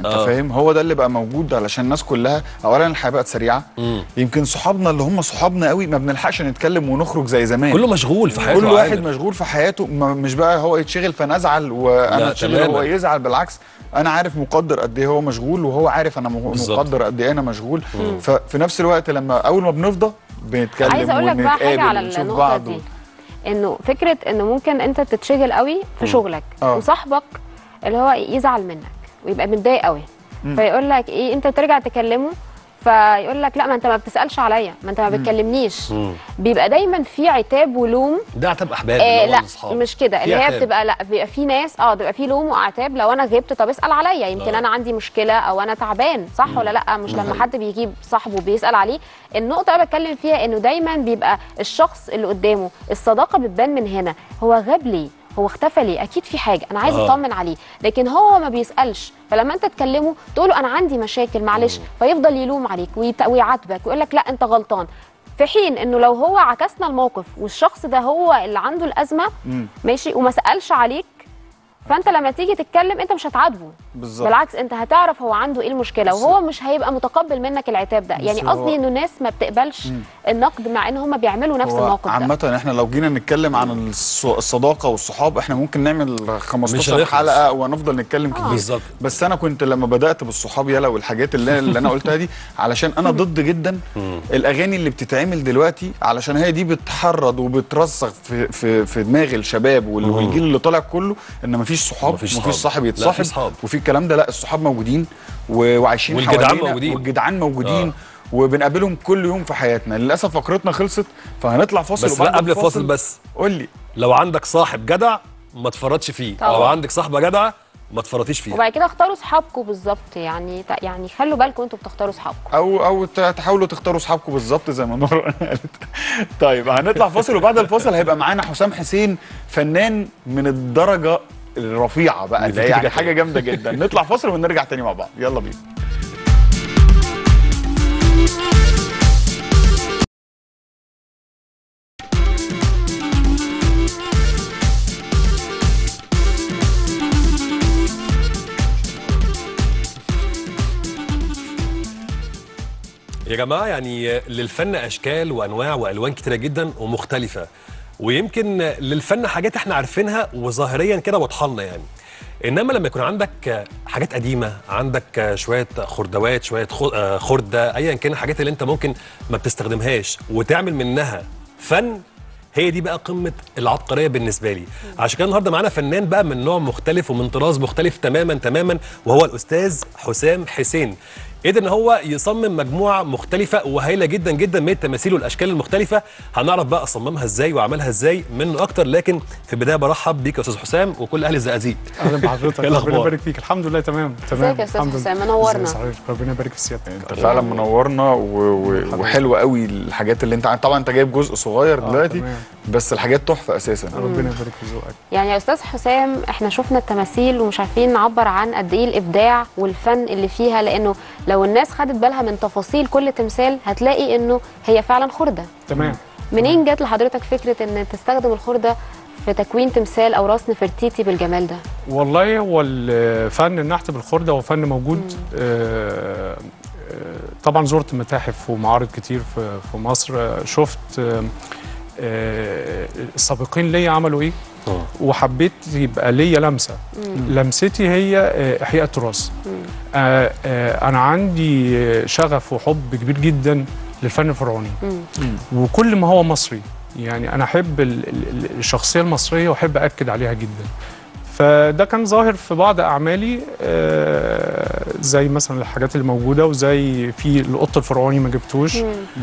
[SPEAKER 3] بنتكلم هو ده اللي بقى موجود علشان الناس كلها اولا الحياه بقت سريعه. يمكن صحابنا اللي هم صحابنا قوي ما بنلحقش نتكلم ونخرج زي زمان،
[SPEAKER 2] كله مشغول في حياته،
[SPEAKER 3] كل واحد مشغول في حياته، مش بقى هو يتشغل فنزعل وانا اتشغل هو يزعل، بالعكس انا عارف مقدر قد ايه هو مشغول وهو عارف انا مقدر قد ايه انا مشغول. ففي نفس الوقت لما اول ما بنفضى بنتكلم
[SPEAKER 1] عايزه اقول لك بقى حاجه على النقطه دي، انه فكره انه ممكن انت تتشغل قوي في شغلك وصاحبك اللي هو يزعل منك ويبقى متضايق قوي فيقول لك ايه، انت ترجع تكلمه فيقول لك لا ما انت ما بتسالش عليا، ما انت ما بتكلمنيش. بيبقى دايما في عتاب ولوم.
[SPEAKER 2] ده عتاب احباب
[SPEAKER 1] لا الأصحاب. مش كده اللي هي بتبقى، لا بيبقى في ناس بيبقى في لوم وعتاب. لو انا غبت طب اسال عليا، يمكن انا عندي مشكله او انا تعبان، صح ولا لا؟ مش لما حد بيجيب صاحبه بيسال عليه. النقطه اللي بتكلم فيها انه دايما بيبقى الشخص اللي قدامه الصداقه بتبان من هنا، هو غاب ليه؟ هو اختفى ليه؟ اكيد في حاجه انا عايز اطمن عليه، لكن هو ما بيسالش. فلما انت تكلمه تقول له انا عندي مشاكل معلش، فيفضل يلوم عليك ويعاتبك ويقول لك لا انت غلطان، في حين انه لو هو عكسنا الموقف والشخص ده هو اللي عنده الازمه ماشي وما سالش عليك، فانت لما تيجي تتكلم انت مش هتعاتبه، بالعكس انت هتعرف هو عنده ايه المشكله وهو مش هيبقى متقبل منك العتاب ده. يعني قصدي انه الناس ما بتقبلش النقد مع ان هم بيعملوا نفس الموقف ده.
[SPEAKER 3] عامه احنا لو جينا نتكلم عن الصداقه والصحاب احنا ممكن نعمل 15 حلقه ونفضل نتكلم كتير.
[SPEAKER 2] بالظبط.
[SPEAKER 3] بس انا كنت لما بدات بالصحاب يلا والحاجات اللي انا قلتها دي علشان انا ضد جدا الاغاني اللي بتتعمل دلوقتي، علشان هي دي بتحرض وبترسخ في دماغ الشباب والجيل اللي طالع كله ان مفيش صحاب، مفيش صاحب يتصاحب وفي الكلام ده. لا الصحاب موجودين وعايشين والجدعان موجودين وبنقابلهم كل يوم في حياتنا. للاسف فقرتنا خلصت فهنطلع فاصل.
[SPEAKER 2] بس لا قبل الفاصل بس
[SPEAKER 3] قول لي،
[SPEAKER 2] لو عندك صاحب جدع ما تفرطش فيه، لو عندك صاحبه جدعه ما تفرطيش فيها.
[SPEAKER 1] وبعد كده اختاروا صحابكم بالظبط، يعني خلوا بالكم انتوا بتختاروا صحابكم
[SPEAKER 3] او تحاولوا تختاروا صحابكم بالظبط زي ما نور قالت. طيب هنطلع فاصل وبعد الفاصل هيبقى معانا حسام حسين، فنان من الدرجه الرفيعه بقى اللي يعني حاجه جامده جدا. نطلع فاصل ونرجع تاني مع بعض، يلا بينا.
[SPEAKER 2] يا جماعه يعني للفن اشكال وانواع والوان كتيره جدا ومختلفه، ويمكن للفن حاجات احنا عارفينها وظاهريا كده واضحه لنا يعني. انما لما يكون عندك حاجات قديمه، عندك شويه خردوات، شويه خرده، ايا كان الحاجات اللي انت ممكن ما بتستخدمهاش وتعمل منها فن، هي دي بقى قمه العبقريه بالنسبه لي. عشان كده النهارده معانا فنان بقى من نوع مختلف ومن طراز مختلف تماما وهو الاستاذ حسام حسين. قدر ان هو يصمم مجموعه مختلفه وهايله جدا من التماثيل والاشكال المختلفه. هنعرف بقى صممها ازاي وعملها ازاي منه اكتر، لكن في البدايه برحب بيك يا استاذ حسام وكل اهل الزقازيق.
[SPEAKER 11] اهلا بحضرتك، ربنا يبارك فيك. الحمد لله تمام.
[SPEAKER 1] ازيك يا استاذ حسام؟ منورنا.
[SPEAKER 11] ربنا يبارك في سيادتك.
[SPEAKER 3] انت فعلا منورنا وحلوه قوي الحاجات اللي انت طبعا انت جايب جزء صغير دلوقتي بس الحاجات تحفه اساسا.
[SPEAKER 11] ربنا يبارك في ذوقك.
[SPEAKER 1] يعني يا استاذ حسام احنا شفنا التماثيل ومش عارفين نعبر عن قد ايه الابداع والفن اللي فيها، لانه لو الناس خدت بالها من تفاصيل كل تمثال هتلاقي انه هي فعلا خرده.
[SPEAKER 11] تمام.
[SPEAKER 1] منين جت لحضرتك فكره ان تستخدم الخرده في تكوين تمثال او راس نفرتيتي بالجمال ده؟
[SPEAKER 11] والله هو الفن النحت بالخرده هو فن موجود. طبعا زرت متاحف ومعارض كتير في مصر، شفت السابقين ليا عملوا ايه وحبيت يبقى ليا لمسه. لمستي هي احياء التراث. انا عندي شغف وحب كبير جدا للفن الفرعوني وكل ما هو مصري. يعني انا احب الشخصيه المصريه واحب اكد عليها جدا. فده كان ظاهر في بعض اعمالي زي مثلا الحاجات اللي موجوده، وزي في القط الفرعوني ما جبتوش.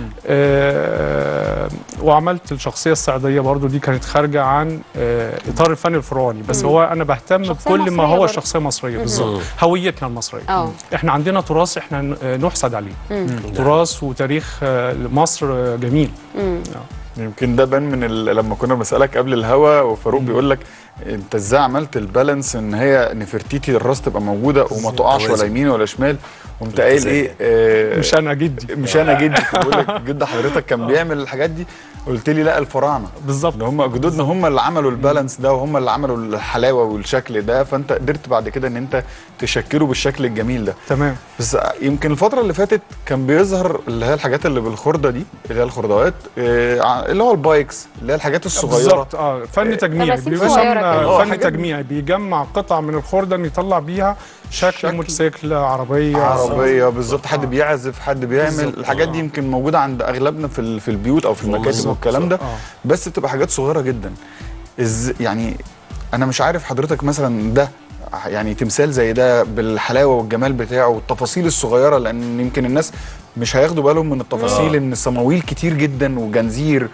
[SPEAKER 11] وعملت الشخصيه الصعيديه برضو، دي كانت خارجه عن اطار الفن الفرعوني، بس هو انا بهتم بكل ما هو شخصيه مصريه بالظبط، هويتنا المصريه. احنا عندنا تراث احنا نحسد عليه، تراث وتاريخ مصر جميل.
[SPEAKER 3] يمكن ده بان من لما كنا بنسالك قبل الهوا وفاروق بيقول لك انت ازاي عملت البالانس ان هي نفرتيتي الراس تبقى موجوده وما تقعش ولا يمين ولا شمال، وانت قايل ايه
[SPEAKER 11] مش انا جدي
[SPEAKER 3] بقول لك جد حضرتك كان بيعمل الحاجات دي، قلت لي لا الفراعنه
[SPEAKER 11] بالظبط،
[SPEAKER 3] هم جدودنا هم اللي عملوا البالانس ده وهم اللي عملوا الحلاوه والشكل ده، فانت قدرت بعد كده ان انت تشكله بالشكل الجميل ده.
[SPEAKER 11] تمام.
[SPEAKER 3] بس يمكن الفتره اللي فاتت كان بيظهر اللي هي الحاجات اللي بالخرده دي اللي هي الخردوات، اللي هو البايكس اللي هي الحاجات الصغيره
[SPEAKER 11] بالظبط. فن تجميعي بيبقى فن تجميعي بيجمع قطع من الخرده ان يطلع بيها شكل موتوسيكل، عربيه
[SPEAKER 3] بالظبط، حد بيعزف، حد بيعمل الحاجات دي يمكن موجوده عند اغلبنا في البيوت او في المكاتب والكلام ده، بس بتبقى حاجات صغيره جدا. يعني انا مش عارف حضرتك مثلا ده يعني تمثال زي ده بالحلاوه والجمال بتاعه والتفاصيل الصغيره، لان يمكن الناس مش هياخدوا بالهم من التفاصيل ان الصماويل كتير جدا وجنزير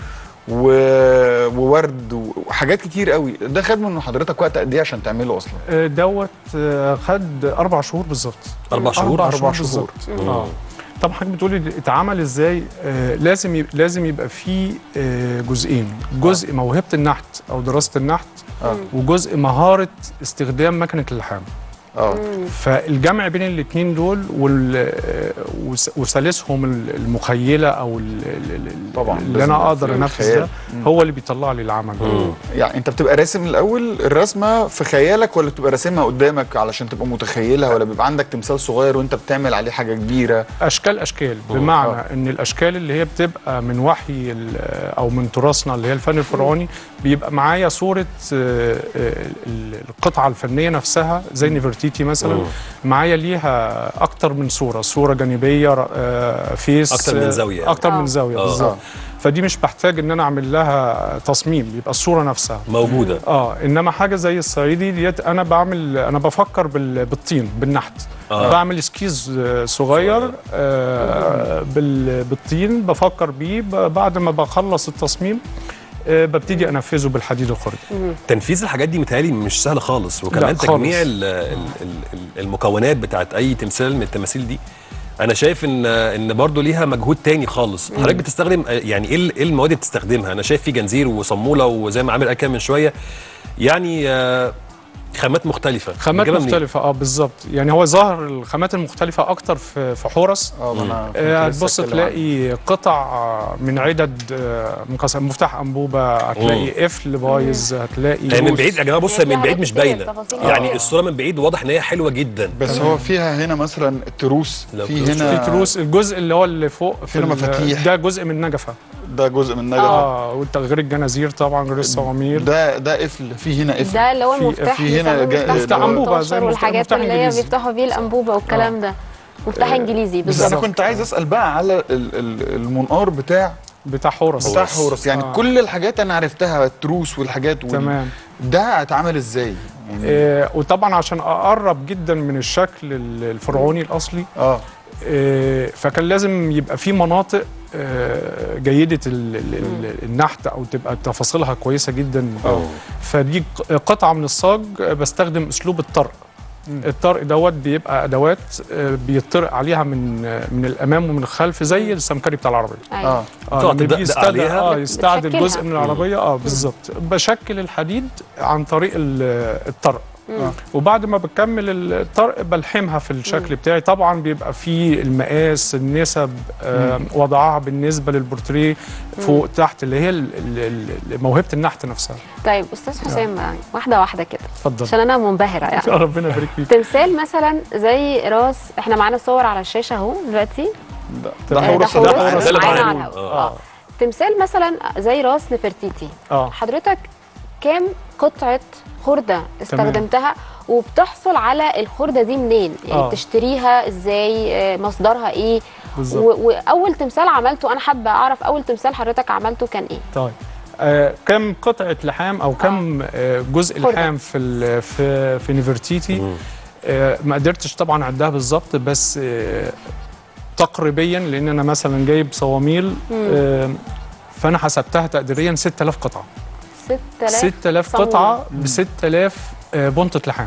[SPEAKER 3] وورد وحاجات كتير قوي. ده خد من حضرتك وقت قد ايه عشان تعمله اصلا؟
[SPEAKER 11] دوت خد 4 شهور بالظبط.
[SPEAKER 2] 4 شهور
[SPEAKER 3] 4 شهور.
[SPEAKER 11] طبعا حضرتك بتقولي اتعمل ازاي؟ لازم يبقى فيه جزئين، جزء موهبه النحت او دراسه النحت، وجزء مهاره استخدام مكنه اللحام. فالجمع بين الاثنين دول وثالثهم المخيله او
[SPEAKER 3] طبعا
[SPEAKER 11] اللي انا اقدر انفذ ده هو اللي بيطلع لي العمل.
[SPEAKER 3] يعني انت بتبقى راسم الاول الرسمه في خيالك، ولا بتبقى راسمها قدامك علشان تبقى متخيلها، ولا بيبقى عندك تمثال صغير وانت بتعمل عليه حاجه كبيره؟
[SPEAKER 11] اشكال بمعنى ان الاشكال اللي هي بتبقى من وحي او من تراثنا اللي هي الفن الفرعوني، بيبقى معايا صوره القطعه الفنيه نفسها زي نفرتيتي مثلا، معايا ليها اكتر من صوره جانبيه، فيس، اكتر من زاويه بالظبط. فدي مش بحتاج ان انا اعمل لها تصميم، يبقى الصوره نفسها موجوده. انما حاجه زي الصعيدي ديت انا بفكر بالطين بالنحت. بعمل اسكيز صغير بالطين بفكر بيه، بعد ما بخلص التصميم ببتدي انفذه بالحديد الخردي.
[SPEAKER 2] تنفيذ الحاجات دي متهيألي مش سهل خالص، وكمان تجميع المكونات بتاعت اي تمثال من التماثيل دي انا شايف ان برضو ليها مجهود تاني خالص. حضرتك بتستخدم يعني ايه المواد اللي بتستخدمها؟ انا شايف في جنزير وصموله وزي ما عامل قال كده من شويه، يعني خامات مختلفة.
[SPEAKER 11] بالظبط. يعني هو ظهر الخامات المختلفة أكتر في حورس. هتبص تلاقي قطع من عدد مفتاح أنبوبة، هتلاقي قفل بايظ، هتلاقي
[SPEAKER 2] من بعيد يا جماعة. بص من بعيد مش باينة، يعني الصورة من بعيد واضح إن هي حلوة جدا،
[SPEAKER 3] بس هو فيها هنا مثلا التروس،
[SPEAKER 11] في تروس، الجزء اللي فوق
[SPEAKER 3] في مفاتيح،
[SPEAKER 11] ده جزء من نجفة، والتغيير الجنازير طبعا غير الصوامير.
[SPEAKER 3] ده قفل، في هنا قفل،
[SPEAKER 1] ده اللي هو المفتاح،
[SPEAKER 3] في هنا
[SPEAKER 11] مفتاح انبوبه زي
[SPEAKER 1] والحاجات اللي هي بيفتحوا بيه الانبوبه والكلام ده، مفتاح انجليزي بالظبط.
[SPEAKER 3] بس انا كنت عايز اسال بقى على المنقار بتاع حورس. يعني كل الحاجات انا عرفتها، التروس والحاجات
[SPEAKER 11] تمام.
[SPEAKER 3] ده اتعمل ازاي؟
[SPEAKER 11] يعني وطبعا عشان اقرب جدا من الشكل الفرعوني الاصلي، فكان لازم يبقى في مناطق جيدة النحت أو تبقى تفاصيلها كويسة جدا. فدي قطعة من الصاج بستخدم أسلوب الطرق. الطرق دوت بيبقى أدوات بيطرق عليها من الأمام ومن الخلف زي السمكري بتاع العربية. يستعدل جزء من العربية. بالظبط. بشكل الحديد عن طريق الطرق. وبعد ما بكمل الطرق بلحمها في الشكل بتاعي. طبعا بيبقى فيه المقاس، النسب، وضعها بالنسبه للبورتريه فوق تحت، اللي هي موهبه النحت نفسها.
[SPEAKER 1] طيب استاذ حسام، واحده واحده كده
[SPEAKER 11] اتفضل،
[SPEAKER 1] عشان انا منبهره يعني.
[SPEAKER 11] ربنا يبارك فيك.
[SPEAKER 1] تمثال مثلا زي راس، احنا معانا صور على الشاشه اهو دلوقتي،
[SPEAKER 3] ده حورس
[SPEAKER 1] معانا على الهواء. تمثال مثلا زي راس نفرتيتي، حضرتك كام قطعه خردة استخدمتها وبتحصل على الخردة دي منين؟ يعني بتشتريها ازاي؟ مصدرها ايه؟ واول تمثال عملته، انا حابة اعرف اول تمثال حضرتك عملته كان ايه؟
[SPEAKER 11] طيب كم قطعة لحام او كم جزء لحام في نفرتيتي؟ ما قدرتش طبعا اعدها بالظبط، بس تقريبا، لان انا مثلا جايب صواميل، فانا حسبتها تقديريا 6000 قطعة. 6000 قطعة ب 6000 بنطة لحام.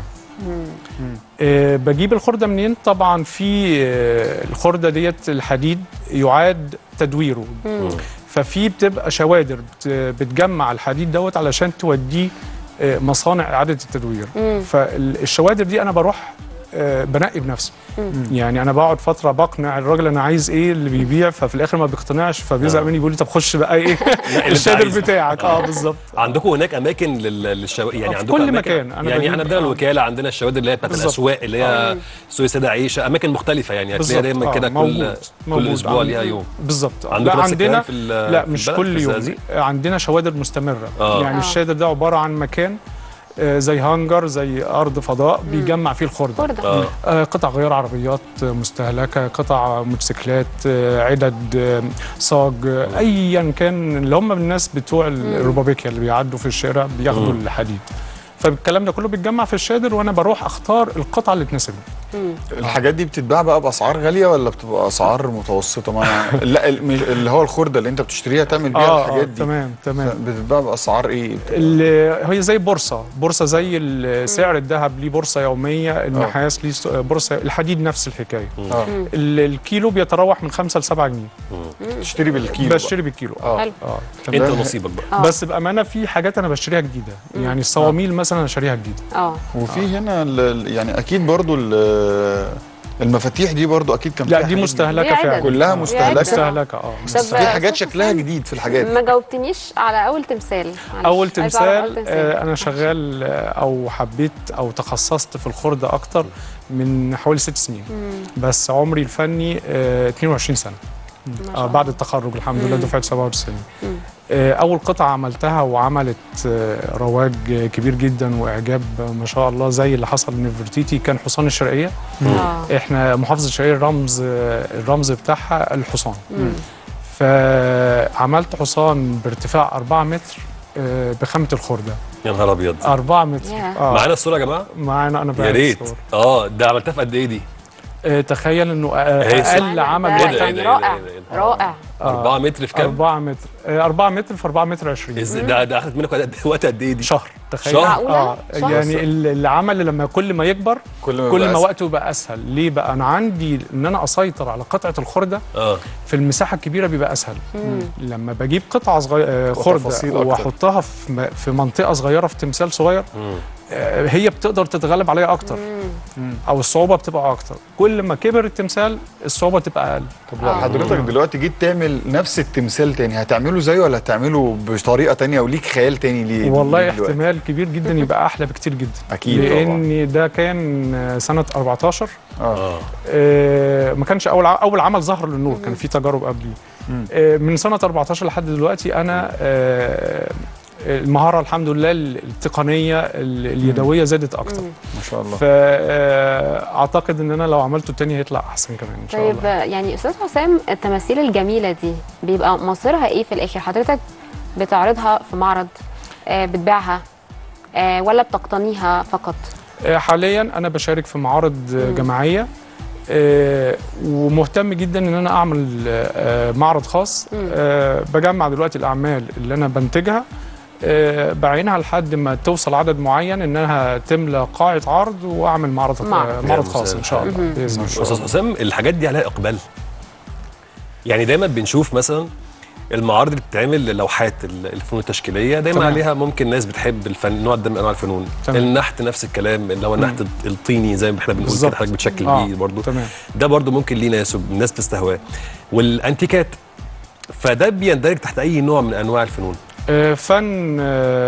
[SPEAKER 11] بجيب الخردة منين؟ طبعا في الخردة ديت الحديد يعاد تدويره، ففي بتبقى شوادر بتجمع الحديد دوت علشان توديه مصانع اعاده التدوير. فالشوادر دي انا بروح بنقي بنفسي. يعني انا بقعد فتره بقنع الراجل انا عايز ايه اللي بيبيع، ففي الاخر ما بيقتنعش فبيزعق مني بيقول لي طب خش بقى ايه الشادر بتاعك. بالظبط.
[SPEAKER 2] عندكم هناك اماكن للشوادر يعني؟ عندكم
[SPEAKER 11] كل مكان
[SPEAKER 2] يعني احنا عندنا الوكاله، عندنا الشوادر اللي هي بتاعت الاسواق اللي هي سوق سيدة عيشه، اماكن مختلفه يعني هتلاقيها دايما كده كل اسبوع ليها يوم.
[SPEAKER 11] بالظبط.
[SPEAKER 2] عندكم
[SPEAKER 11] عندنا لا مش كل يوم، عندنا شوادر مستمره. يعني الشادر ده عباره عن مكان زي هانجر، زي ارض فضاء بيجمع فيه الخردة. قطع غيار عربيات مستهلكه، قطع موتوسيكلات، عدد صاج، ايا كان اللي هم الناس بتوع الربابيكيا اللي بيعدوا في الشارع بياخدوا الحديد. فالكلام ده كله بيتجمع في الشادر وانا بروح اختار القطعه اللي تناسبني.
[SPEAKER 3] الحاجات دي بتتباع بقى باسعار غاليه ولا بتبقى اسعار متوسطه؟ لا اللي هو الخرده اللي انت بتشتريها تعمل بيها الحاجات دي.
[SPEAKER 11] تمام.
[SPEAKER 3] بتتباع باسعار ايه؟
[SPEAKER 11] هي زي بورصه زي سعر الذهب ليه بورصه يوميه، النحاس ليه بورصه، الحديد نفس الحكايه. الكيلو بيتراوح من 5 ل 7 جنيه.
[SPEAKER 3] تشتري بالكيلو؟
[SPEAKER 11] بشتري بالكيلو.
[SPEAKER 2] انت نصيبك بقى.
[SPEAKER 11] بس بامانه في حاجات انا بشتريها جديده، يعني الصواميل مثلا انا شاريها جديده.
[SPEAKER 3] وفي هنا يعني اكيد برضو المفاتيح دي برضو اكيد كان
[SPEAKER 11] لا دي مستهلكه فعلا،
[SPEAKER 3] كلها مستهلكه.
[SPEAKER 1] بس
[SPEAKER 3] في حاجات شكلها جديد في الحاجات.
[SPEAKER 1] ما جاوبتنيش على اول تمثال.
[SPEAKER 11] اول تمثال انا شغال او حبيت او تخصصت في الخردة اكتر من حوالي 6 سنين. بس عمري الفني 22 سنه بعد التخرج الحمد لله دفعه 97. اول قطعه عملتها وعملت رواج كبير جدا واعجاب ما شاء الله زي اللي حصل لنفرتيتي كان حصان الشرقيه. احنا محافظه الشرقيه الرمز بتاعها الحصان. فعملت حصان بارتفاع 4 متر بخامه الخردة.
[SPEAKER 2] يا نهار ابيض
[SPEAKER 11] 4 متر.
[SPEAKER 2] معانا الصوره يا جماعه؟
[SPEAKER 11] معانا انا بقى
[SPEAKER 2] يا ريت. ده عملتها في قد ايه دي؟
[SPEAKER 11] تخيل انه اقل عمل
[SPEAKER 1] رائع
[SPEAKER 2] 4 متر في كام؟
[SPEAKER 11] 4 متر 4 متر في 4 متر 20.
[SPEAKER 2] ده اخذت منك وقت قد ايه دي؟
[SPEAKER 11] شهر. تخيل.
[SPEAKER 2] شهر.
[SPEAKER 11] يعني العمل لما كل ما يكبر كل ما وقته يبقى اسهل. ليه بقى؟ انا عندي ان انا اسيطر على قطعه الخردة في المساحه الكبيره بيبقى اسهل. لما بجيب قطعه خردة واحطها في منطقه صغيره في تمثال صغير هي بتقدر تتغلب عليها اكتر او الصعوبه بتبقى اكتر. كل ما كبر التمثال الصعوبه تبقى اقل.
[SPEAKER 3] طب لو حضرتك دلوقتي جيت تعمل نفس التمثال تاني هتعمله زيه ولا هتعمله بطريقه تانيه وليك خيال تاني ليه؟
[SPEAKER 11] والله احتمال كبير جدا يبقى احلى بكتير جدا.
[SPEAKER 3] اكيد
[SPEAKER 11] لان ده كان سنه 14. ما كانش اول عمل ظهر للنور، كان في تجارب قبليه. من سنه 14 لحد دلوقتي انا المهاره الحمد لله التقنيه اليدويه زادت اكتر
[SPEAKER 3] ما شاء الله.
[SPEAKER 11] فاعتقد ان انا لو عملته تاني هيطلع احسن كمان ان شاء الله.
[SPEAKER 1] طيب يعني استاذ حسام التماثيل الجميله دي بيبقى مصيرها ايه في الاخر؟ حضرتك بتعرضها في معرض بتبيعها ولا بتقتنيها فقط؟
[SPEAKER 11] حاليا انا بشارك في معارض جماعيه ومهتم جدا ان انا اعمل معرض خاص. بجمع دلوقتي الاعمال اللي انا بنتجها بعينها لحد ما توصل عدد معين انها تملى قاعه عرض واعمل معرض خاص ان شاء الله باذن الله.
[SPEAKER 2] استاذ حسام الحاجات دي عليها اقبال؟ يعني دايما بنشوف مثلا المعارض اللي بتتعمل للوحات الفنون التشكيليه دايما عليها ممكن ناس بتحب النوع ده من انواع الفنون. النحت نفس الكلام اللي هو النحت الطيني زي ما احنا بنقول كده حضرتك بتشكل بيه برضه. ده برضه ممكن ليه ناس والناس تستهواه. والانتيكات فده بيندرج تحت اي نوع من انواع الفنون؟
[SPEAKER 11] فن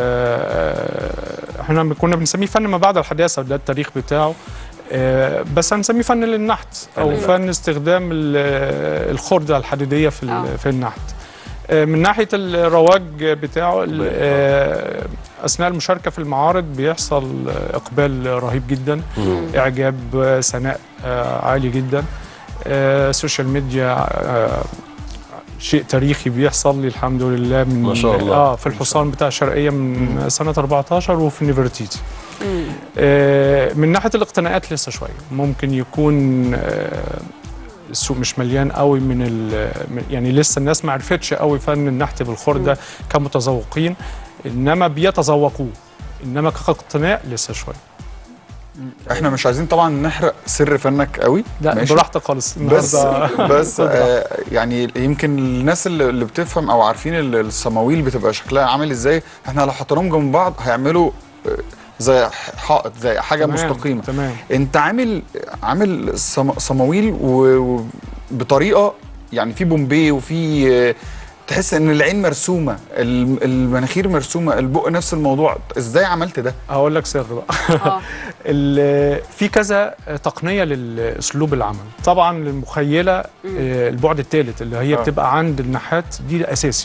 [SPEAKER 11] احنا كنا بنسميه فن ما بعد الحداثه، ده التاريخ بتاعه. بس هنسميه فن للنحت او فن استخدام الخردة الحديديه في النحت. من ناحيه الرواج بتاعه اثناء المشاركه في المعارض بيحصل اقبال رهيب جدا، اعجاب ثناء عالي جدا. السوشيال ميديا شيء تاريخي بيحصل لي الحمد لله من
[SPEAKER 2] ما شاء الله.
[SPEAKER 11] في الحصان بتاع الشرقيه من سنه 14 وفي نيفرتيتي. من ناحيه الاقتناءات لسه شويه ممكن يكون السوق مش مليان قوي يعني لسه الناس ما عرفتش قوي فن النحت بالخردة كمتذوقين، انما بيتذوقوه، انما كاقتناء لسه شويه.
[SPEAKER 3] احنا مش عايزين طبعا نحرق سر فنك قوي،
[SPEAKER 11] لا براحتك خالص
[SPEAKER 3] بس يعني يمكن الناس اللي بتفهم او عارفين الصماويل بتبقى شكلها عامل ازاي، احنا لو حطيناهم جنب بعض هيعملوا زي حائط، زي حاجه مستقيمه.
[SPEAKER 11] تمام.
[SPEAKER 3] انت عامل صماويل بطريقه يعني في بومبي وفي تحس ان العين مرسومه، المناخير مرسومه، البق نفس الموضوع. ازاي عملت ده؟
[SPEAKER 11] هقول لك سر بقى. في كذا تقنيه لاسلوب العمل. طبعا المخيله البعد الثالث اللي هي بتبقى عند النحات دي اساسي.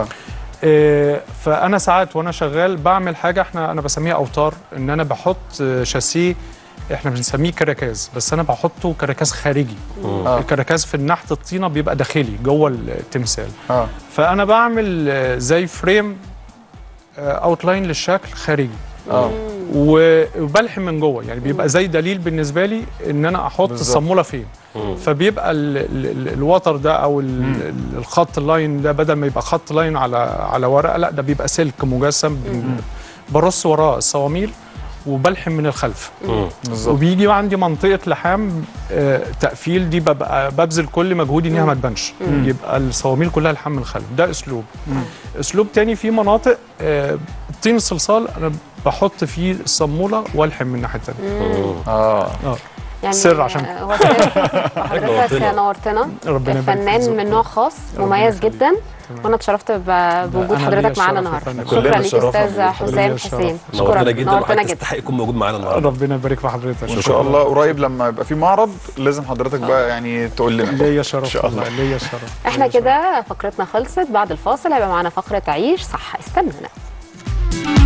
[SPEAKER 11] فانا ساعات وانا شغال بعمل حاجه انا بسميها اوتار، ان انا بحط شاسيه احنا بنسميه كراكاز، بس انا بحطه كراكاز خارجي. الكراكاز في النحت الطينه بيبقى داخلي جوه التمثال. فانا بعمل زي فريم اوتلاين للشكل خارجي. وبلحم من جوه، يعني بيبقى زي دليل بالنسبه لي ان انا احط الصاموله فين. فبيبقى الوتر ده او الخط اللاين ده بدل ما يبقى خط لاين على ورقه، لا ده بيبقى سلك مجسم. برص وراه الصواميل وبلحم من الخلف. وبيجي عندي منطقه لحام تقفيل، دي ببقى ببذل كل مجهودي انها ما تبانش. يبقى الصواميل كلها لحام من الخلف. ده اسلوب تاني. في مناطق طين الصلصال انا بحط فيه الصاموله والحم من الناحيه الثانيه.
[SPEAKER 1] يعني
[SPEAKER 11] سر عشان
[SPEAKER 1] هو سر. حضرتك نورتنا، فنان من نوع خاص مميز جدا، وانا اتشرفت بوجود حضرتك معانا النهارده. شكرا ليك استاذ حسام حسين.
[SPEAKER 2] نورتنا جدا، وحضرتك تستحق يكون موجود معانا النهارده.
[SPEAKER 11] ربنا يبارك في حضرتك.
[SPEAKER 3] ان شاء الله قريب لما يبقى في معرض لازم حضرتك بقى يعني تقول لنا.
[SPEAKER 11] ليا شرف ان شاء الله. ليا شرف.
[SPEAKER 1] احنا كده فقرتنا خلصت. بعد الفاصل هيبقى معانا فقره عيش صح. استنونا.